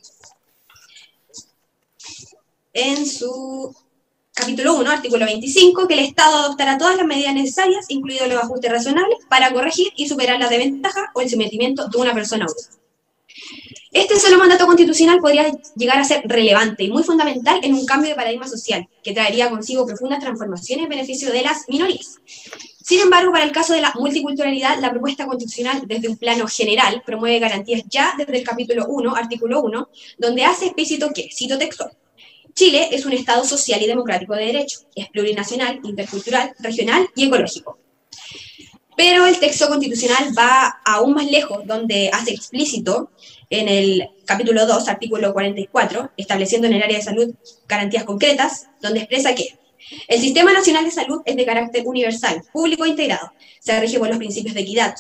en su capítulo uno, artículo veinticinco, que el Estado adoptará todas las medidas necesarias, incluidos los ajustes razonables, para corregir y superar la desventaja o el sometimiento de una persona a otra. Este solo mandato constitucional podría llegar a ser relevante y muy fundamental en un cambio de paradigma social, que traería consigo profundas transformaciones en beneficio de las minorías. Sin embargo, para el caso de la multiculturalidad, la propuesta constitucional desde un plano general promueve garantías ya desde el capítulo uno, artículo uno, donde hace explícito que, cito textual, Chile es un Estado social y democrático de derecho, es plurinacional, intercultural, regional y ecológico. Pero el texto constitucional va aún más lejos, donde hace explícito en el capítulo dos, artículo cuarenta y cuatro, estableciendo en el área de salud garantías concretas, donde expresa que el Sistema Nacional de Salud es de carácter universal, público e integrado, se rige por los principios de equidad,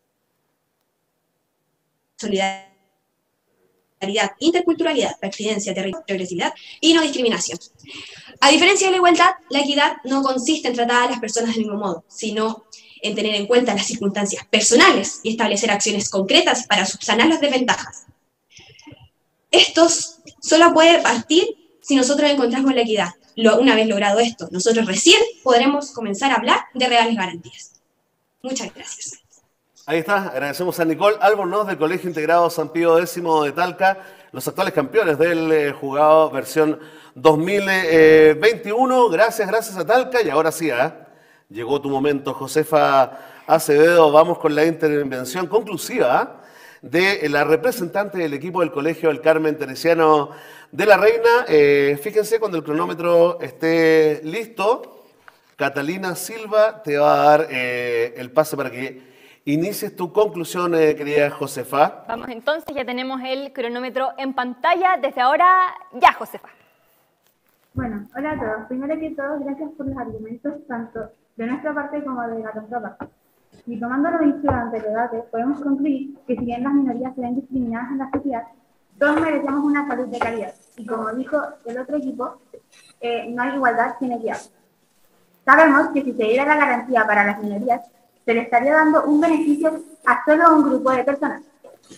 solidaridad, interculturalidad, pertinencia, territorio, progresividad y no discriminación. A diferencia de la igualdad, la equidad no consiste en tratar a las personas del mismo modo, sino en tener en cuenta las circunstancias personales y establecer acciones concretas para subsanar las desventajas. Esto solo puede partir si nosotros encontramos la equidad. Una vez logrado esto, nosotros recién podremos comenzar a hablar de reales garantías. Muchas gracias. Ahí está, agradecemos a Nicole Albornoz del Colegio Integrado San Pío X de Talca, los actuales campeones del eh, jugado versión dos mil veintiuno. Gracias, gracias a Talca. Y ahora sí, ¿eh? Llegó tu momento, Josefa Acevedo. Vamos con la intervención conclusiva de la representante del equipo del Colegio del Carmen Teresiano de la Reina. Eh, fíjense, cuando el cronómetro esté listo, Catalina Silva te va a dar eh, el pase para que inicies tu conclusión, eh, querida Josefa. Vamos entonces, ya tenemos el cronómetro en pantalla. Desde ahora, ya, Josefa. Bueno, hola a todos. Primero que todo, gracias por los argumentos, tanto de nuestra parte como de la contraparte. Y tomando lo dicho durante el debate, podemos concluir que si bien las minorías se ven discriminadas en la sociedad, todos merecemos una salud de calidad. Y como dijo el otro equipo, eh, no hay igualdad sin equidad. Sabemos que si se diera la garantía para las minorías, se le estaría dando un beneficio a solo un grupo de personas.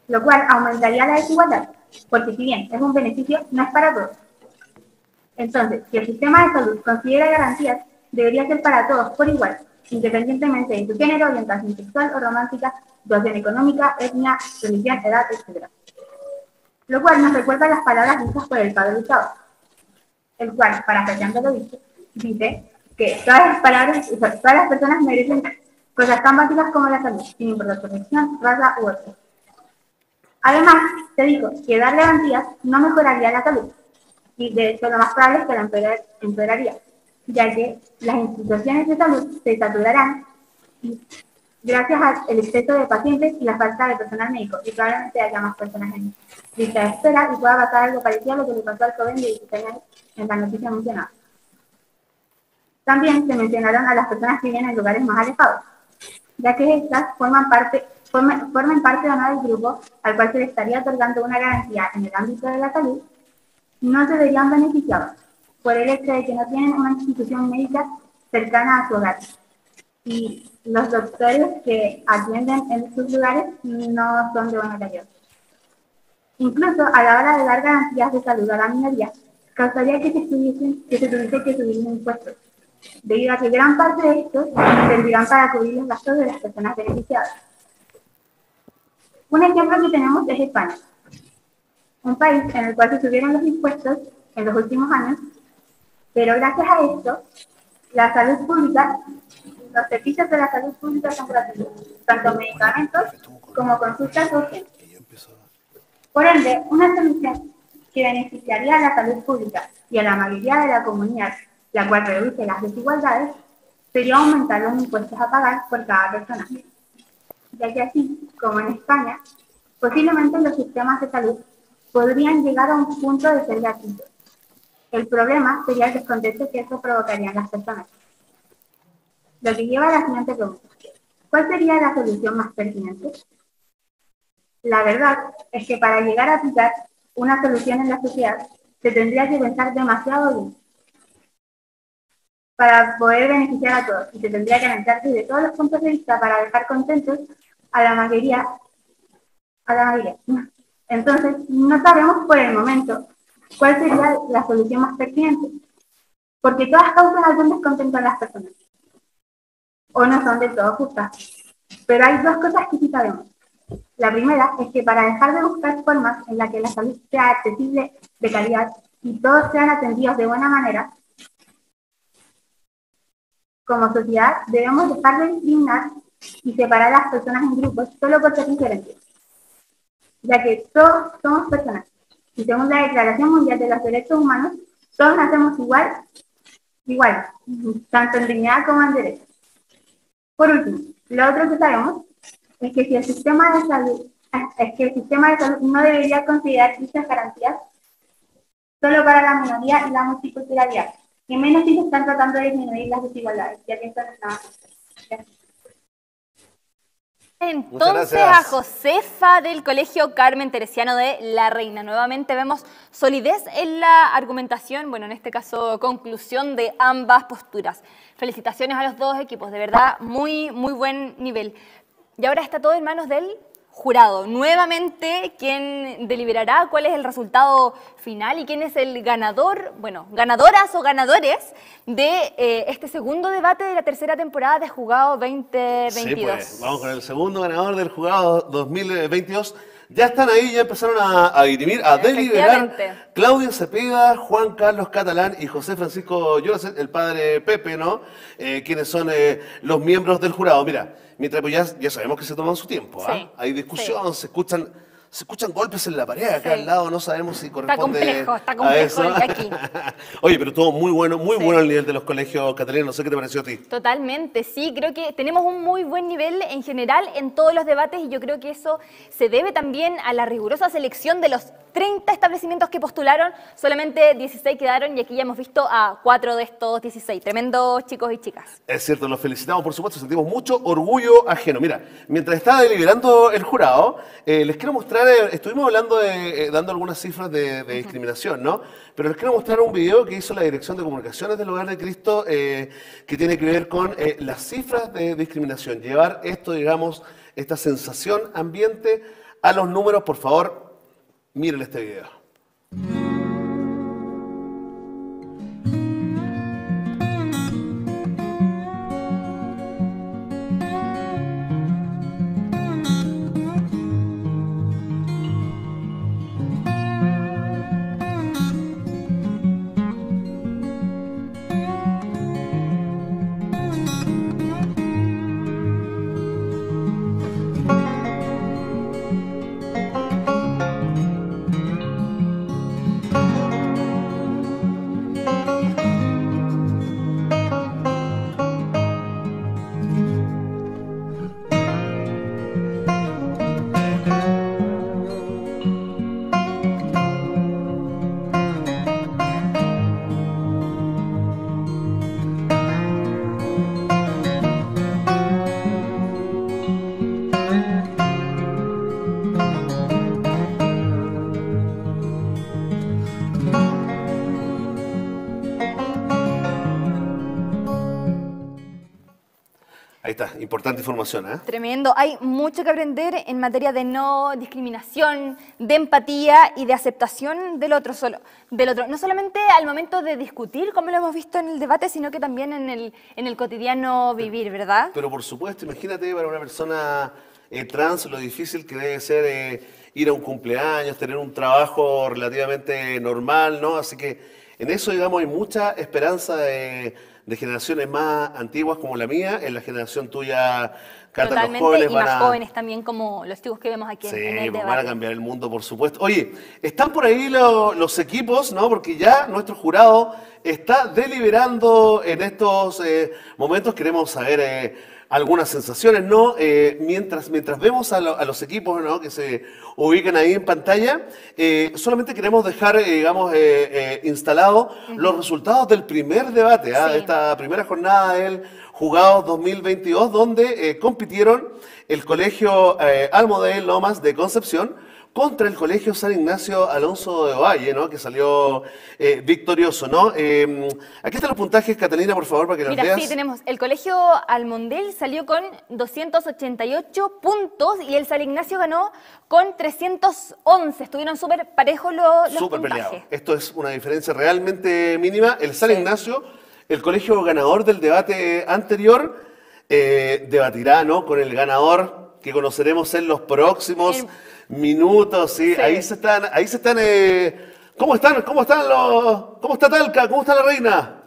lo cual aumentaría la desigualdad, porque si bien es un beneficio, no es para todos. Entonces, si el sistema de salud considera garantías, debería ser para todos por igual, independientemente de su género, orientación sexual o romántica, situación económica, etnia, religión, edad, etcétera. Lo cual nos recuerda las palabras dichas por el padre Hurtado, el cual, parafraseando lo dicho, dice que todas las palabras, todas las personas merecen cosas tan básicas como la salud, sin importar su religión, raza u otro. Además, se dijo que dar garantías no mejoraría la salud, y de hecho lo más probable es que la empeoraría, ya que las instituciones de salud se saturarán y gracias al exceso de pacientes y la falta de personal médico, y probablemente haya más personas en lista de espera y pueda pasar algo parecido a lo que le pasó al joven de dieciséis años en la noticia mencionada. También se mencionaron a las personas que viven en lugares más alejados, ya que estas forman parte, formen, formen parte o no del grupo al cual se le estaría otorgando una garantía en el ámbito de la salud, no se verían beneficiados por el hecho de que no tienen una institución médica cercana a su hogar. Y los doctores que atienden en sus lugares no son de buena calidad. Incluso a la hora de dar garantías de salud a la minoría, causaría que se, tuviesen, que se tuviese que subir un impuesto, debido a que gran parte de estos servirán para cubrir los gastos de las personas beneficiadas. Un ejemplo que tenemos es España, un país en el cual se subieron los impuestos en los últimos años, pero gracias a esto, la salud pública, los servicios de la salud pública son gratuitos, tanto medicamentos como consultas urgentes. Por ende, una solución que beneficiaría a la salud pública y a la mayoría de la comunidad, la cual reduce las desigualdades, sería aumentar los impuestos a pagar por cada persona, ya que así, como en España, posiblemente los sistemas de salud podrían llegar a un punto de ser gratuitos. El problema sería el descontento que eso provocaría en las personas. Lo que lleva a la siguiente pregunta: ¿cuál sería la solución más pertinente? La verdad es que para llegar a aplicar una solución en la sociedad, se tendría que pensar demasiado bien para poder beneficiar a todos, y se tendría que analizar desde todos los puntos de vista para dejar contentos a la mayoría, a la mayoría. Entonces, no sabemos por el momento cuál sería la solución más pertinente, porque todas causan algún descontento en las personas, o no son del todo justas. Pero hay dos cosas que sí sabemos. La primera es que para dejar de buscar formas en las que la salud sea accesible, de calidad, y todos sean atendidos de buena manera, como sociedad debemos dejar de discriminar y separar a las personas en grupos solo por ser diferentes, ya que todos somos personas, y según la Declaración Mundial de los Derechos Humanos, todos nacemos igual, igual, tanto en dignidad como en derechos. Por último, lo otro que sabemos es que si el sistema de salud, es que el sistema de salud no debería considerar dichas garantías solo para la minoría y la multiculturalidad, y menos si se están tratando de disminuir las desigualdades, ya que esto no está. Gracias. Entonces, a Josefa del Colegio Carmen Teresiano de La Reina. Nuevamente vemos solidez en la argumentación, bueno, en este caso, conclusión de ambas posturas. Felicitaciones a los dos equipos, de verdad, muy, muy buen nivel. Y ahora está todo en manos del jurado. Nuevamente, ¿quién deliberará cuál es el resultado final y quién es el ganador, bueno, ganadoras o ganadores de eh, este segundo debate de la tercera temporada de Jugado veinte veintidós? Sí, pues, vamos con el segundo ganador del Jugado dos mil veintidós. Ya están ahí, ya empezaron a, a dirimir, a deliberar. Claudia Cepeda, Juan Carlos Catalán y José Francisco Lloracet, el padre Pepe, ¿no? Eh, quienes son eh, los miembros del jurado. Mira, mientras pues ya, ya sabemos que se toman su tiempo, ¿ah? Sí, hay discusión, sí. se escuchan... Se escuchan golpes en la pared acá sí. al lado, no sabemos si corresponde está complejo, está complejo a eso. Aquí. Oye, pero todo muy bueno, muy sí. bueno el nivel de los colegios catalanes. No sé qué te pareció a ti. Totalmente, sí. Creo que tenemos un muy buen nivel en general en todos los debates y yo creo que eso se debe también a la rigurosa selección de los treinta establecimientos que postularon. Solamente dieciséis quedaron y aquí ya hemos visto a cuatro de estos dieciséis. Tremendos chicos y chicas. Es cierto, los felicitamos, por supuesto. Sentimos mucho orgullo ajeno. Mira, mientras estaba deliberando el jurado, eh, les quiero mostrar... Eh, estuvimos hablando de, eh, dando algunas cifras de, de discriminación, ¿no? Pero les quiero mostrar un video que hizo la Dirección de Comunicaciones del Hogar de Cristo eh, que tiene que ver con eh, las cifras de discriminación. Llevar esto, digamos, esta sensación ambiente a los números, por favor, miren este video. Ahí está, importante información, ¿eh? Tremendo. Hay mucho que aprender en materia de no discriminación, de empatía y de aceptación del otro, solo, del otro. No solamente al momento de discutir, como lo hemos visto en el debate, sino que también en el, en el cotidiano vivir, ¿verdad? Pero por supuesto, imagínate para una persona eh, trans lo difícil que debe ser eh, ir a un cumpleaños, tener un trabajo relativamente normal, ¿no? Así que en eso, digamos, hay mucha esperanza de... de generaciones más antiguas como la mía, en la generación tuya, Cata, Totalmente, los jóvenes y van más a... jóvenes también, como los chicos que vemos aquí sí, en, en el pues debate. van a cambiar el mundo, por supuesto. Oye, están por ahí lo, los equipos, ¿no? Porque ya nuestro jurado está deliberando en estos eh, momentos. Queremos saber eh, algunas sensaciones, ¿no? Eh, mientras, mientras vemos a, lo, a los equipos, ¿no? Que se ubican ahí en pantalla, eh, solamente queremos dejar, eh, digamos, eh, eh, instalados uh-huh. los resultados del primer debate, ¿ah? Sí. de esta primera jornada del Jugados dos mil veintidós, donde eh, compitieron el Colegio eh, Almodel Lomas de Concepción contra el Colegio San Ignacio Alonso de Valle, ¿no? Que salió eh, victorioso, ¿no? Eh, aquí están los puntajes, Catalina, por favor, para que Mira, los veas. Sí, tenemos. El Colegio Almodel salió con doscientos ochenta y ocho puntos y el San Ignacio ganó con trescientos once. Estuvieron súper parejos los, los Súper puntajes. peleados. Esto es una diferencia realmente mínima. El San sí. Ignacio, el colegio ganador del debate anterior, eh, debatirá, ¿no? Con el ganador que conoceremos en los próximos... El... minutos, ¿sí? sí. Ahí se están, ahí se están, eh... ¿cómo están? ¿Cómo están los, cómo está Talca? ¿Cómo está la reina?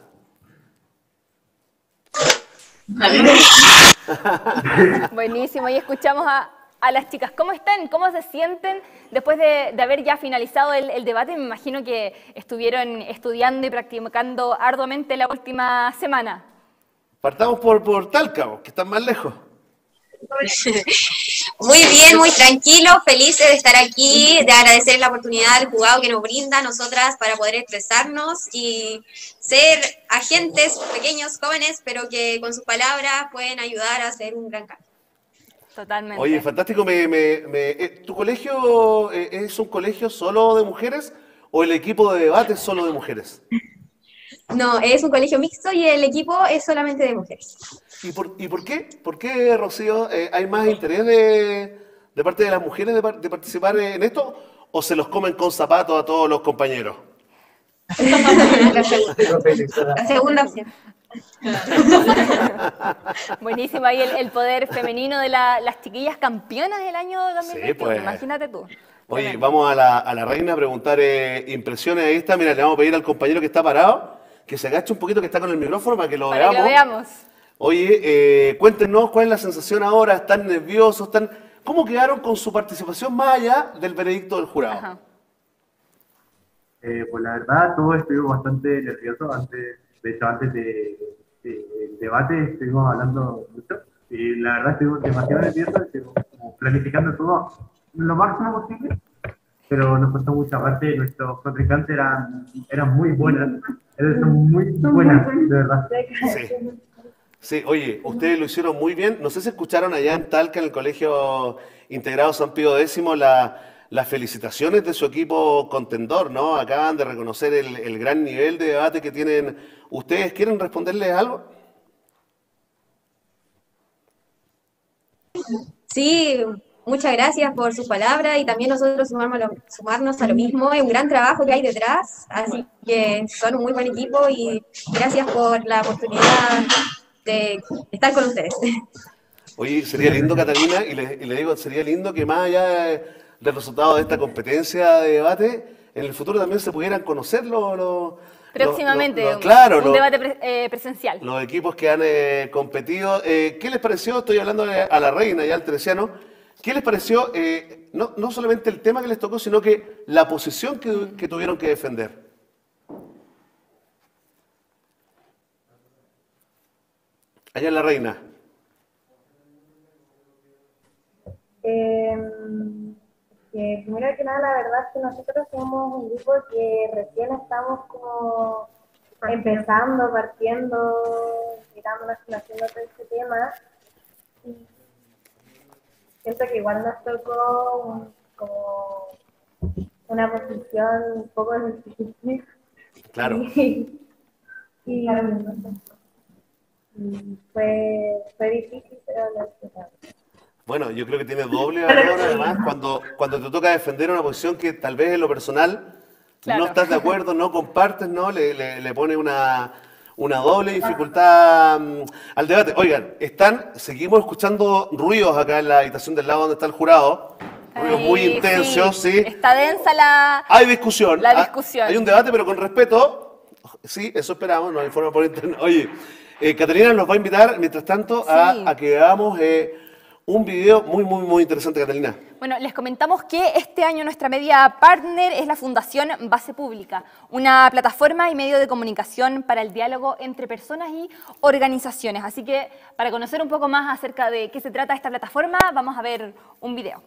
Buenísimo, y escuchamos a, a las chicas. ¿Cómo están? ¿Cómo se sienten después de, de haber ya finalizado el, el debate? Me imagino que estuvieron estudiando y practicando arduamente la última semana. Partamos por, por Talca, que están más lejos. Muy bien, muy tranquilo, felices de estar aquí, de agradecer la oportunidad del jugado que nos brinda a nosotras para poder expresarnos y ser agentes pequeños, jóvenes, pero que con sus palabras pueden ayudar a hacer un gran cambio. Totalmente. Oye, fantástico. Me, me, me, eh, ¿Tu colegio eh, es un colegio solo de mujeres o el equipo de debate es solo de mujeres? No, es un colegio mixto y el equipo es solamente de mujeres. ¿Y por, y por qué? ¿Por qué, Rocío, eh, hay más interés de, de parte de las mujeres de, de participar en esto o se los comen con zapatos a todos los compañeros? La segunda, la segunda opción. Buenísimo, ahí el, el poder femenino de la, las chiquillas campeonas del año dos mil veintiuno, sí, pues. Imagínate tú. Oye, Tremendo. Vamos a la, a la reina a preguntar eh, impresiones. Ahí está, mira, le vamos a pedir al compañero que está parado que se agache un poquito, que está con el micrófono para que lo para veamos. Que lo veamos. Oye, eh, cuéntenos cuál es la sensación ahora, ¿están nerviosos? Están... ¿Cómo quedaron con su participación más allá del veredicto del jurado? Ajá. Eh, pues la verdad, todos estuvimos bastante nerviosos. Antes, de hecho, antes del de, de debate estuvimos hablando mucho. Y la verdad, estuvimos demasiado nerviosos, estuvimos como planificando todo lo máximo posible. Pero nos costó mucha parte. Nuestros contrincantes eran, eran muy buenas. Eran muy buenas, de verdad. Sí. Sí, oye, ustedes lo hicieron muy bien. No sé si escucharon allá en Talca, en el Colegio Integrado San Pío X, la, las felicitaciones de su equipo contendor, ¿no? Acaban de reconocer el, el gran nivel de debate que tienen ustedes. ¿Quieren responderles algo? Sí, muchas gracias por sus palabras y también nosotros sumarnos a, lo, sumarnos a lo mismo. Es un gran trabajo que hay detrás, así que son un muy buen equipo y gracias por la oportunidad de estar con ustedes. Oye, sería lindo, Catalina, y le, y le digo, sería lindo que más allá del resultado de esta competencia de debate, en el futuro también se pudieran conocer los... los Próximamente, los, los, claro, un los, debate pre, eh, presencial. Los equipos que han eh, competido. Eh, ¿Qué les pareció? Estoy hablando a la reina y al teresiano. ¿Qué les pareció, eh, no, no solamente el tema que les tocó, sino que la posición que, que tuvieron que defender? Allá en la reina. Eh, que primero que nada, la verdad es que nosotros somos un grupo que recién estamos como empezando, partiendo, mirándonos, haciendo todo este tema. Y siento que igual nos tocó un, como una posición un poco difícil. Claro. Y, y, y fue, fue difícil, pero lo esperamos. Bueno, yo creo que tiene doble valor además cuando, cuando te toca defender una posición que tal vez en lo personal claro. no estás de acuerdo, no compartes, ¿no? Le, le, le pone una, una doble dificultad um, al debate. Oigan, están, seguimos escuchando ruidos acá en la habitación del lado donde está el jurado. Ruidos Ay, muy intensos, sí. sí. Está densa la... Hay discusión. La discusión. Hay un debate, pero con respeto. Sí, eso esperamos, nos informa por internet. Oye, eh, Catalina nos va a invitar, mientras tanto, sí. a, a que hagamos... Eh, un video muy, muy, muy interesante, Catalina. Bueno, les comentamos que este año nuestra media partner es la Fundación Base Pública, una plataforma y medio de comunicación para el diálogo entre personas y organizaciones. Así que, para conocer un poco más acerca de qué se trata esta plataforma, vamos a ver un video.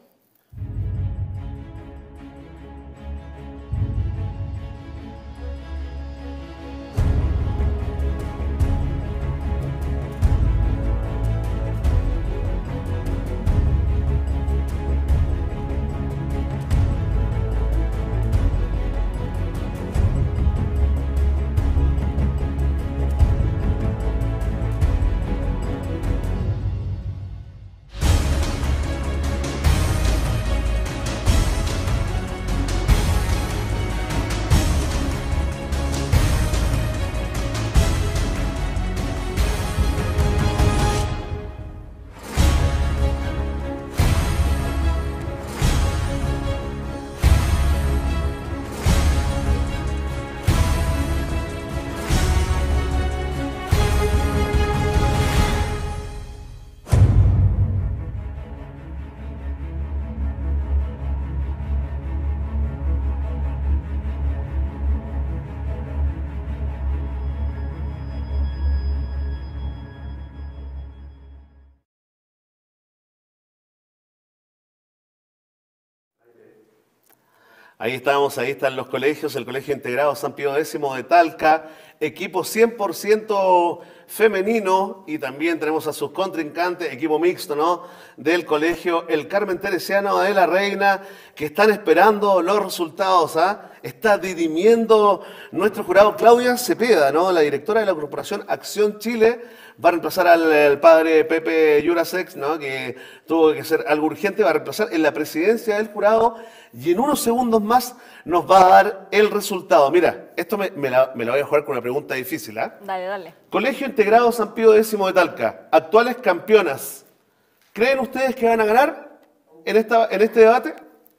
Ahí estamos, ahí están los colegios, el Colegio Integrado San Pío X de Talca, equipo cien por ciento femenino y también tenemos a sus contrincantes, equipo mixto, ¿no? Del Colegio El Carmen Teresiano de la Reina, que están esperando los resultados, ¿ah? Está dirimiendo nuestro jurado Claudia Cepeda, ¿no? La directora de la Corporación Acción Chile, va a reemplazar al, al padre Pepe Jurasek, ¿no? Que tuvo que ser algo urgente, va a reemplazar en la presidencia del jurado y en unos segundos más nos va a dar el resultado. Mira, esto me, me, la, me la voy a jugar con una pregunta difícil, ¿ah? ¿eh? Dale, dale. Colegio Integrado San Pío X de Talca, actuales campeonas. ¿Creen ustedes que van a ganar en, esta, en este debate?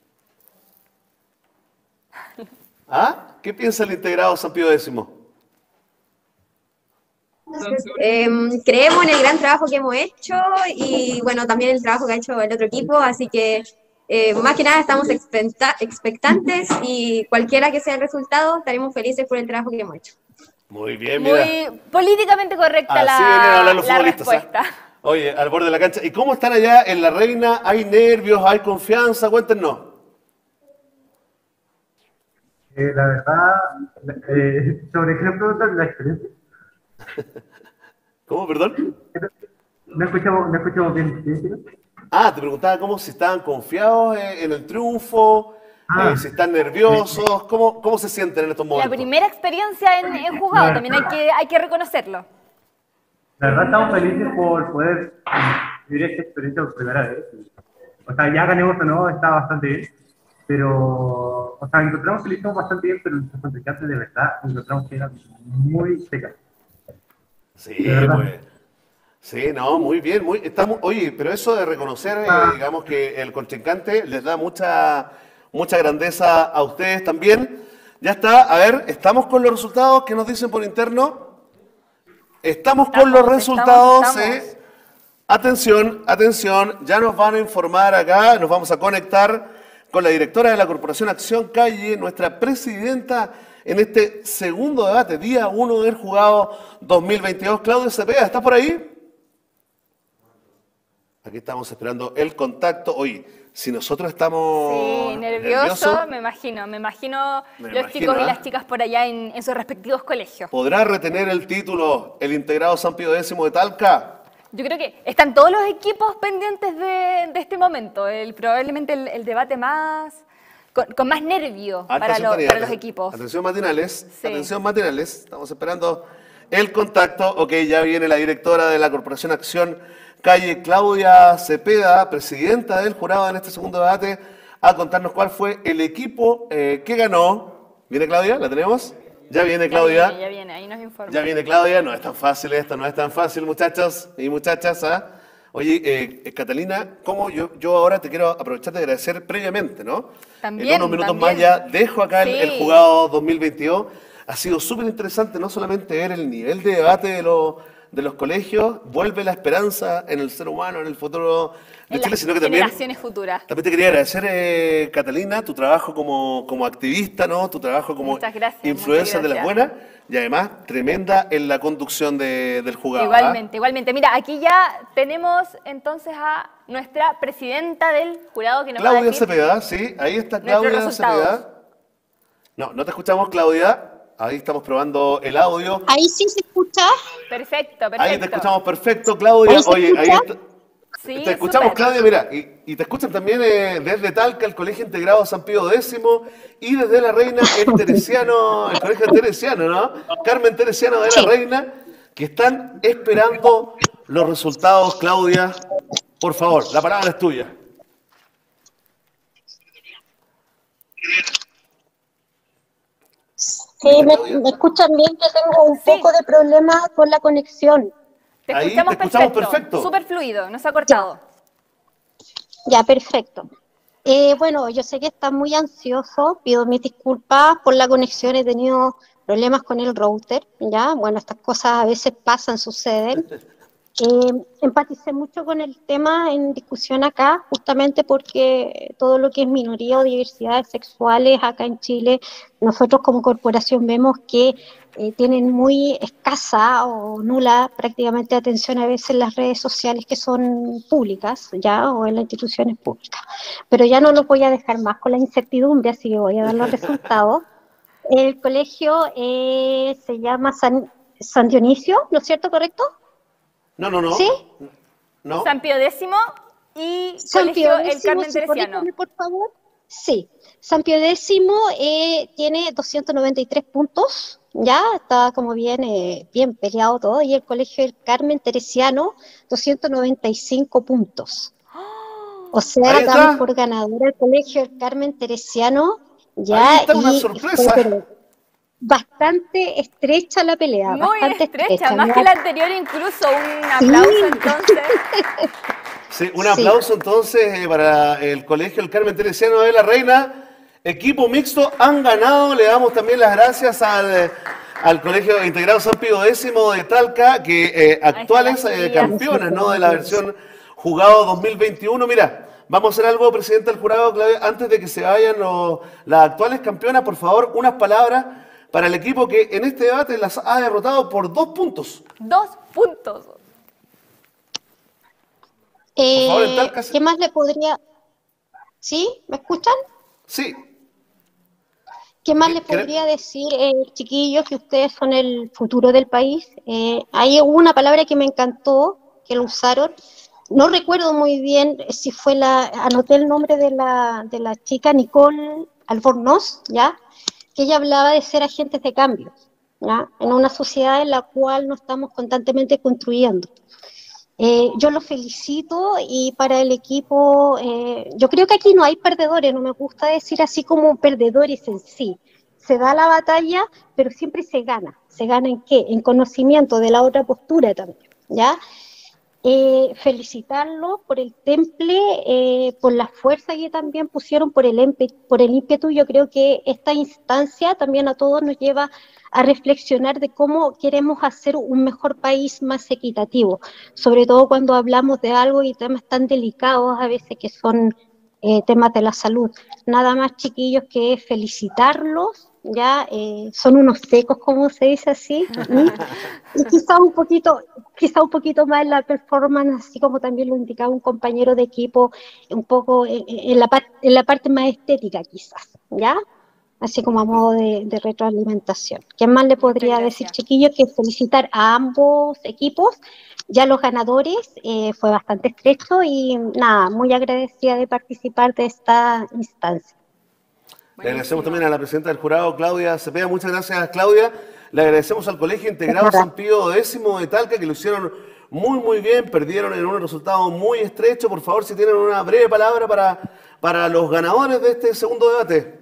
¿Ah? ¿Qué piensa el Integrado San Pío X? Eh, creemos en el gran trabajo que hemos hecho y bueno, también el trabajo que ha hecho el otro equipo, así que eh, más que nada estamos expectantes y cualquiera que sea el resultado, estaremos felices por el trabajo que hemos hecho. Muy bien, mira. Muy políticamente correcta Así la, vienen a hablar los la futbolistas, respuesta. ¿eh? Oye, al borde de la cancha. ¿Y cómo están allá en La Reina? ¿Hay nervios? ¿Hay confianza? Cuéntenos. Eh, la verdad, eh, sobre qué le preguntan la experiencia. ¿Cómo, perdón? No escuchamos, no escuchamos bien. ¿Sí? Ah, te preguntaba cómo si estaban confiados en el triunfo, ah, eh, si están nerviosos, sí. ¿cómo, ¿cómo se sienten en estos momentos? La primera experiencia en, en jugado, también hay que, hay que reconocerlo. La verdad estamos felices por poder vivir esta experiencia por primera vez. O sea, ya ganemos o no, está bastante bien. Pero, o sea, encontramos que lo hicimos bastante bien, pero nuestros contrincantes de verdad encontramos que eran muy secas. Sí, pues. Sí, no, muy bien, muy, estamos, oye, pero eso de reconocer, eh, digamos que el contrincante les da mucha, mucha grandeza a ustedes también. Ya está, a ver, estamos con los resultados que nos dicen por interno. Estamos con los resultados, estamos, estamos. eh. Atención, atención, ya nos van a informar acá, nos vamos a conectar con la directora de la Corporación Acción Calle, nuestra presidenta en este segundo debate, día uno del jugado dos mil veintidós. Claudia Cepeda, ¿estás por ahí? Aquí estamos esperando el contacto. Oye, si nosotros estamos Sí, nervioso, nerviosos, me imagino. Me imagino Me los imagino, chicos y ¿eh? las chicas por allá en, en sus respectivos colegios. ¿podrá retener el título el integrado San Pío X de Talca? Yo creo que están todos los equipos pendientes de, de este momento. El, probablemente el, el debate más con, con más nervio Alta para, lo- sintonía. para los equipos. Atención matinales, Sí. atención matinales. Estamos esperando el contacto. Ok, ya viene la directora de la Corporación Acción Calle, Claudia Cepeda, presidenta del jurado en este segundo debate, a contarnos cuál fue el equipo eh, que ganó. ¿Viene Claudia? ¿La tenemos? Ya viene Claudia. Ya viene, ya viene, ahí nos informa. Ya viene Claudia, no es tan fácil esto, no es tan fácil, muchachos y muchachas. ¿Ah? Oye, eh, eh, Catalina, ¿cómo yo, yo ahora te quiero aprovechar de agradecer previamente, ¿no? También, En unos minutos también. más ya dejo acá el, Sí. el jugado dos mil veintidós. Ha sido súper interesante no solamente ver el nivel de debate de, los de los colegios, vuelve la esperanza en el ser humano, en el futuro de En Chile, las sino que también... generaciones futuras. También te quería agradecer, eh, Catalina, tu trabajo como, como activista, ¿no? Tu trabajo como Muchas gracias, influencer muchas de las gracias. buenas y además tremenda en la conducción de- del jugado. ¿ah? Igualmente, igualmente. Mira, aquí ya tenemos entonces a nuestra presidenta del jurado que nos va a Claudia decir Cepeda, sí, ahí está nuestros Claudia resultados. Cepeda. No, no te escuchamos, Claudia. Ahí estamos probando el audio. Ahí sí se escucha. Perfecto, perfecto. Ahí te escuchamos perfecto, Claudia. ¿Ahí se Oye, ahí escucha? está- Sí, te escuchamos, súper. Claudia, mira, y, y te escuchan también eh, desde Talca, el Colegio Integrado San Pío X, y desde La Reina, el Teresiano, el Colegio Teresiano, ¿no? Carmen Teresiano de La Reina, que están esperando los resultados, Claudia. Por favor, la palabra es tuya. Sí, me, me escuchan bien, que tengo un poco de problema con la conexión. Te Ahí escuchamos, te escuchamos perfecto. perfecto. Súper fluido, no se ha cortado. Ya, perfecto. Eh, bueno, yo sé que está muy ansioso, pido mis disculpas por la conexión, he tenido problemas con el router, ¿ya? Bueno, estas cosas a veces pasan, suceden. Eh, empaticé mucho con el tema en discusión acá, justamente porque todo lo que es minoría o diversidades sexuales acá en Chile, nosotros como corporación vemos que eh, tienen muy escasa o nula prácticamente atención a veces en las redes sociales que son públicas, ya, o en las instituciones públicas. Pero ya no los voy a dejar más con la incertidumbre, así que voy a dar los resultados. El colegio eh, se llama San, San Dionisio, ¿no es cierto? ¿Correcto? No, no, no. ¿Sí? No. San Pío X y San Colegio Pío El X, Carmen ¿sí? Teresiano. Corríjame, por favor. Sí, San Pío X eh, tiene doscientos noventa y tres puntos, ya está como bien, eh, bien peleado todo, y el Colegio El Carmen Teresiano, doscientos noventa y cinco puntos. O sea, Ahí está. damos por ganador el Colegio El Carmen Teresiano, ya, Ahí está una y sorpresa. fue, pero, bastante estrecha la pelea, Muy bastante estrecha, más ya. que la anterior incluso. Un Sí. aplauso entonces. Sí, un Sí. aplauso entonces eh, para el Colegio El Carmen Teresiano de La Reina. Equipo mixto, han ganado. Le damos también las gracias al, eh, al Colegio Integrado San Pío X de Talca, que eh, actuales eh, campeones, ¿no? De la versión jugado dos mil veintiuno. Mira, vamos a hacer algo, presidente del jurado, Claudia, antes de que se vayan los- las actuales campeonas, por favor, unas palabras para el equipo que en este debate las ha derrotado por dos puntos. Dos puntos. Eh, favor, en Talca se- ¿Qué más le podría...? ¿Sí? ¿Me escuchan? Sí. ¿Qué más ¿Qué- les qué- podría decir, eh, chiquillos, que ustedes son el futuro del país? Eh, hay una palabra que me encantó, que lo usaron. No recuerdo muy bien si fue la... Anoté el nombre de la, de la chica, Nicole Albornoz, ¿ya? Que ella hablaba de ser agentes de cambio, ¿ya? En una sociedad en la cual nos estamos constantemente construyendo. Eh, yo los felicito y para el equipo, eh, yo creo que aquí no hay perdedores, no me gusta decir así como perdedores en sí. Se da la batalla, pero siempre se gana. ¿Se gana en qué? En conocimiento de la otra postura también, ¿ya? Eh, felicitarlos por el temple, eh, por la fuerza que también pusieron, por el, por el ímpetu. Yo creo que esta instancia también a todos nos lleva a reflexionar de cómo queremos hacer un mejor país más equitativo, sobre todo cuando hablamos de algo y temas tan delicados a veces que son eh, temas de la salud. Nada más, chiquillos, que felicitarlos. Ya eh, son unos secos, como se dice así, y, y quizá un poquito, quizá un poquito más en la performance, así como también lo indicaba un compañero de equipo, un poco en, en, la, par, en la parte más estética quizás, ¿ya? Así como a modo de, de retroalimentación. ¿Qué más le podría decir, chiquillos? Que felicitar a ambos equipos, ya los ganadores, eh, fue bastante estrecho y nada, muy agradecida de participar de esta instancia. Le agradecemos también a la presidenta del jurado, Claudia Cepeda. Muchas gracias, Claudia. Le agradecemos al Colegio Integrado San Pío X de Talca, que lo hicieron muy, muy bien. Perdieron en un resultado muy estrecho. Por favor, si tienen una breve palabra para, para los ganadores de este segundo debate.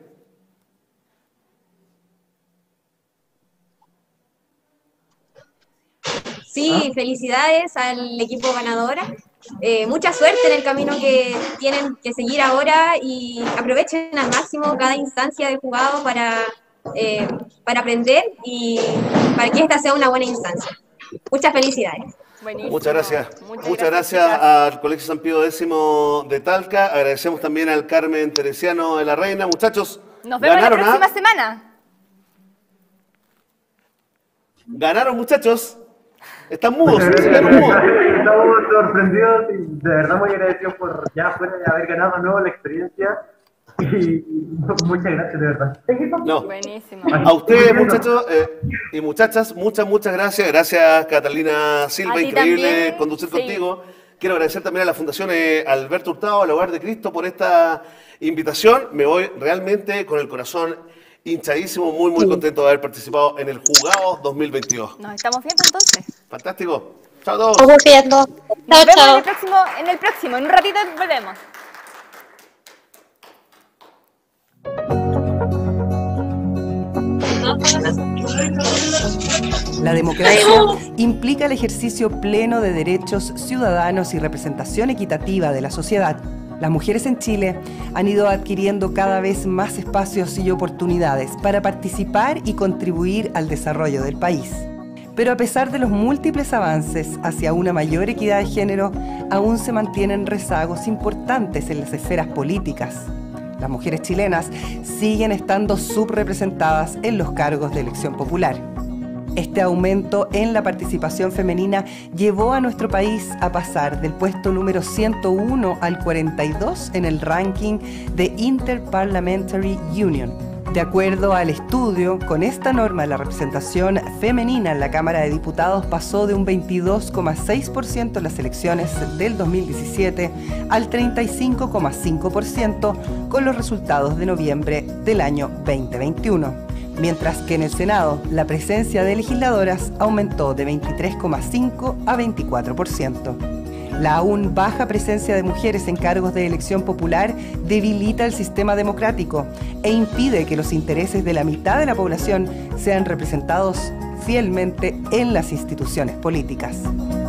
Sí, felicidades al equipo ganador. Eh, mucha suerte en el camino que tienen que seguir ahora y aprovechen al máximo cada instancia del jugado para, eh, para aprender y para que esta sea una buena instancia. Muchas felicidades. Buenísimo. Muchas gracias. Muchas, Muchas gracias, gracias al Colegio San Pío X de Talca. Agradecemos también al Carmen Teresiano de la Reina. Muchachos, nos vemos la próxima a... semana. ¿Ganaron, muchachos? Están mudos, se quedaron mudos. Estamos sorprendidos y de verdad muy agradecidos por ya fuera de haber ganado de nuevo la experiencia. Y muchas gracias, de verdad. No. Buenísimo. A ustedes, muchachos eh, y muchachas, muchas, muchas gracias. Gracias, Catalina Silva, increíble también. Conducir sí. contigo. Quiero agradecer también a la Fundación eh, Alberto Hurtado, al Hogar de Cristo, por esta invitación. Me voy realmente con el corazón hinchadísimo, muy, muy contento de haber participado en el Jugado dos mil veintidós. Nos estamos viendo entonces. Fantástico. Chao a todos. Estamos viendo. Nos chao, vemos chao. En, el próximo, en el próximo. En un ratito volvemos. La democracia implica el ejercicio pleno de derechos ciudadanos y representación equitativa de la sociedad. Las mujeres en Chile han ido adquiriendo cada vez más espacios y oportunidades para participar y contribuir al desarrollo del país. Pero a pesar de los múltiples avances hacia una mayor equidad de género, aún se mantienen rezagos importantes en las esferas políticas. Las mujeres chilenas siguen estando subrepresentadas en los cargos de elección popular. Este aumento en la participación femenina llevó a nuestro país a pasar del puesto número ciento uno al cuarenta y dos en el ranking de Interparliamentary Union. De acuerdo al estudio, con esta norma la representación femenina en la Cámara de Diputados pasó de un veintidós coma seis por ciento en las elecciones del dos mil diecisiete al treinta y cinco coma cinco por ciento con los resultados de noviembre del año veinte veintiuno. Mientras que en el Senado la presencia de legisladoras aumentó de veintitrés coma cinco a veinticuatro por ciento. La aún baja presencia de mujeres en cargos de elección popular debilita el sistema democrático e impide que los intereses de la mitad de la población sean representados fielmente en las instituciones políticas.